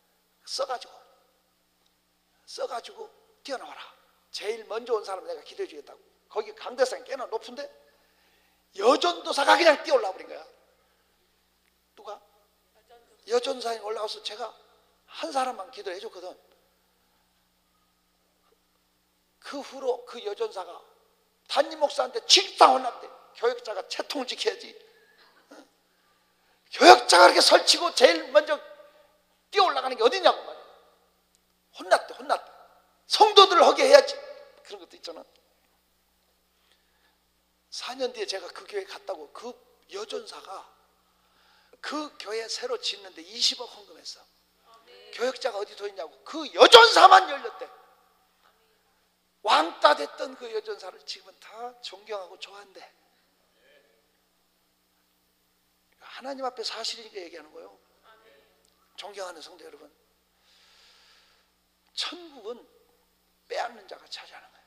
써가지고 뛰어나와라. 제일 먼저 온 사람 내가 기도해 주겠다고. 거기 강대상이 꽤나 높은데 여전도사가 그냥 뛰어올라 버린 거야. 누가? 여전도사에 올라와서 제가 한 사람만 기도해 줬거든. 그 후로 그 여전사가 담임 목사한테 직상 혼났대. 교역자가 채통을 지켜야지. 교역자가 이렇게 설치고 제일 먼저 뛰어올라가는 게 어디냐고 말이야. 혼났대. 성도들을 하게 해야지. 그런 것도 있잖아. 4년 뒤에 제가 그 교회 갔다고 그 여전사가 그 교회 새로 짓는데 20억 헌금했어. 교역자가 어디 더 있냐고. 그 여전사만 열렸대. 왕따 됐던 그 여전사를 지금은 다 존경하고 좋아한대. 하나님 앞에 사실이니까 얘기하는 거예요. 존경하는 성도 여러분, 천국은 빼앗는 자가 차지하는 거예요.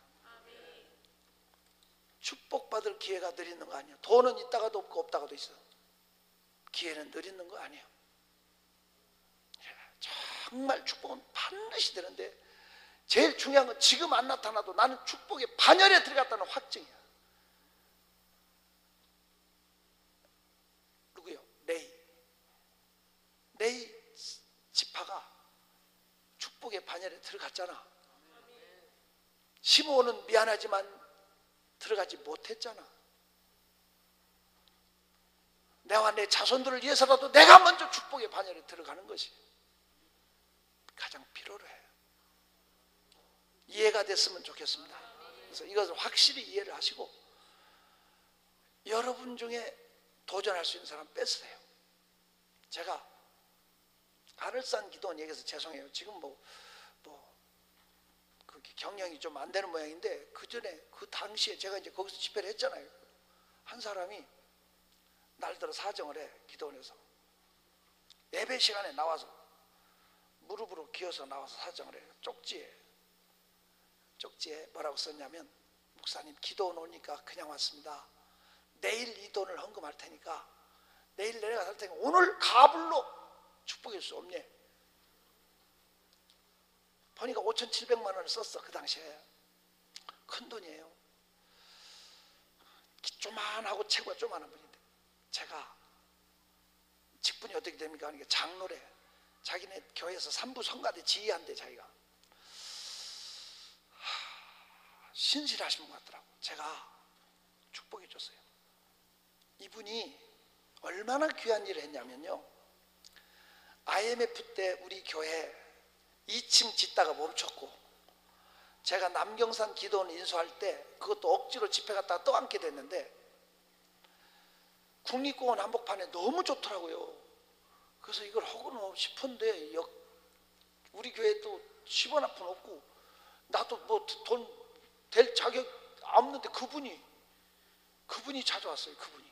축복받을 기회가 늘 있는 거 아니에요. 돈은 있다가도 없고 없다가도 있어. 기회는 늘 있는 거 아니에요. 정말 축복은 반드시 되는데 제일 중요한 건 지금 안 나타나도 나는 축복의 반열에 들어갔다는 확증이야. 누구요? 레이 지파가 축복의 반열에 들어갔잖아. 시므온은 미안하지만 들어가지 못했잖아. 내와 내 자손들을 위해서라도 내가 먼저 축복의 반열에 들어가는 것이 가장 필요로 해요. 이해가 됐으면 좋겠습니다. 그래서 이것을 확실히 이해를 하시고 여러분 중에 도전할 수 있는 사람 뺏으세요. 제가 하늘산 기도원 얘기해서 죄송해요. 지금 그 경영이 좀 안 되는 모양인데 그 전에 그 당시에 제가 이제 거기서 집회를 했잖아요. 한 사람이 날들어 사정을 해. 기도원에서 예배 시간에 나와서 무릎으로 기어서 나와서 사정을 해요. 쪽지에 뭐라고 썼냐면, 목사님 기도원 오니까 그냥 왔습니다. 내일 이 돈을 헌금할 테니까 내일 내려가서 할 테니까 오늘 가불로 축복해 줄 수 없니? 보니까 5,700만 원을 썼어. 그 당시에 큰 돈이에요. 조만하고 체구가 조만한 분인데, 제가 직분이 어떻게 됩니까? 하니까 장로래. 자기네 교회에서 삼부 성가대 지휘한대. 자기가 신실하신 분 같더라고. 제가 축복해 줬어요. 이분이 얼마나 귀한 일을 했냐면요, IMF 때 우리 교회 2층 짓다가 멈췄고, 제가 남경산 기도원 인수할 때 그것도 억지로 집회 갔다가 또 앉게 됐는데, 국립공원 한복판에 너무 좋더라고요. 그래서 이걸 하고는 싶은데 우리 교회 또 10원 한 푼 없고, 나도 뭐 돈 될 자격 없는데 그분이 찾아왔어요. 그분이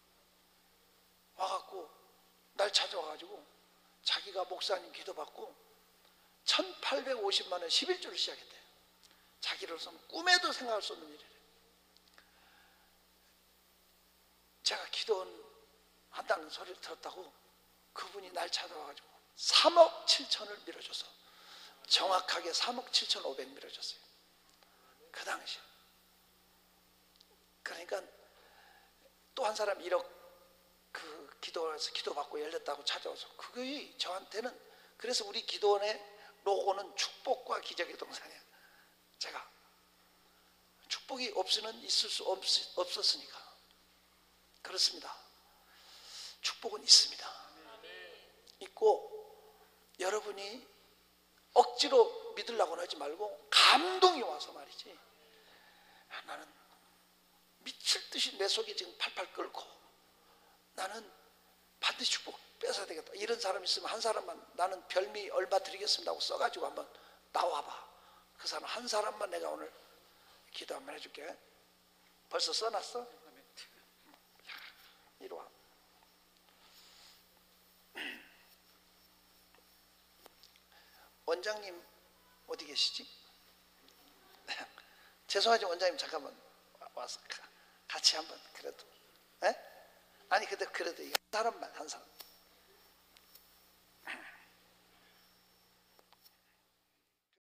와갖고 날 찾아와가지고 자기가 목사님 기도받고 1,850만 원 11조를 시작했대요. 자기로서는 꿈에도 생각할 수 없는 일이래요. 제가 기도원 한다는 소리를 들었다고 그분이 날 찾아와가지고 3억 7천을 밀어줘서, 정확하게 3억 7,500 밀어줬어요. 그 당시. 그러니까 또 한 사람 1억 그 기도원에서 기도받고 열렸다고 찾아와서, 그게 저한테는, 그래서 우리 기도원의 로고는 축복과 기적의 동산이에요. 제가 축복이 없이는 있을 수 없었으니까. 그렇습니다. 축복은 있습니다. 있고, 여러분이 억지로 믿으려고는 하지 말고 감동이 와서 말이지, 나는 미칠 듯이 내 속이 지금 팔팔 끓고 나는 반드시 축복 뺏어야 되겠다, 이런 사람 있으면 한 사람만, 나는 별미 얼마 드리겠습니다 하고 써가지고 한번 나와봐. 그 사람 한 사람만 내가 오늘 기도 한번 해줄게. 벌써 써놨어? 이리 와. 원장님 어디 계시지? 죄송하지만 원장님 잠깐만 와서 같이 한번 그래도, 에? 아니 그래도 한 사람만, 한 사람.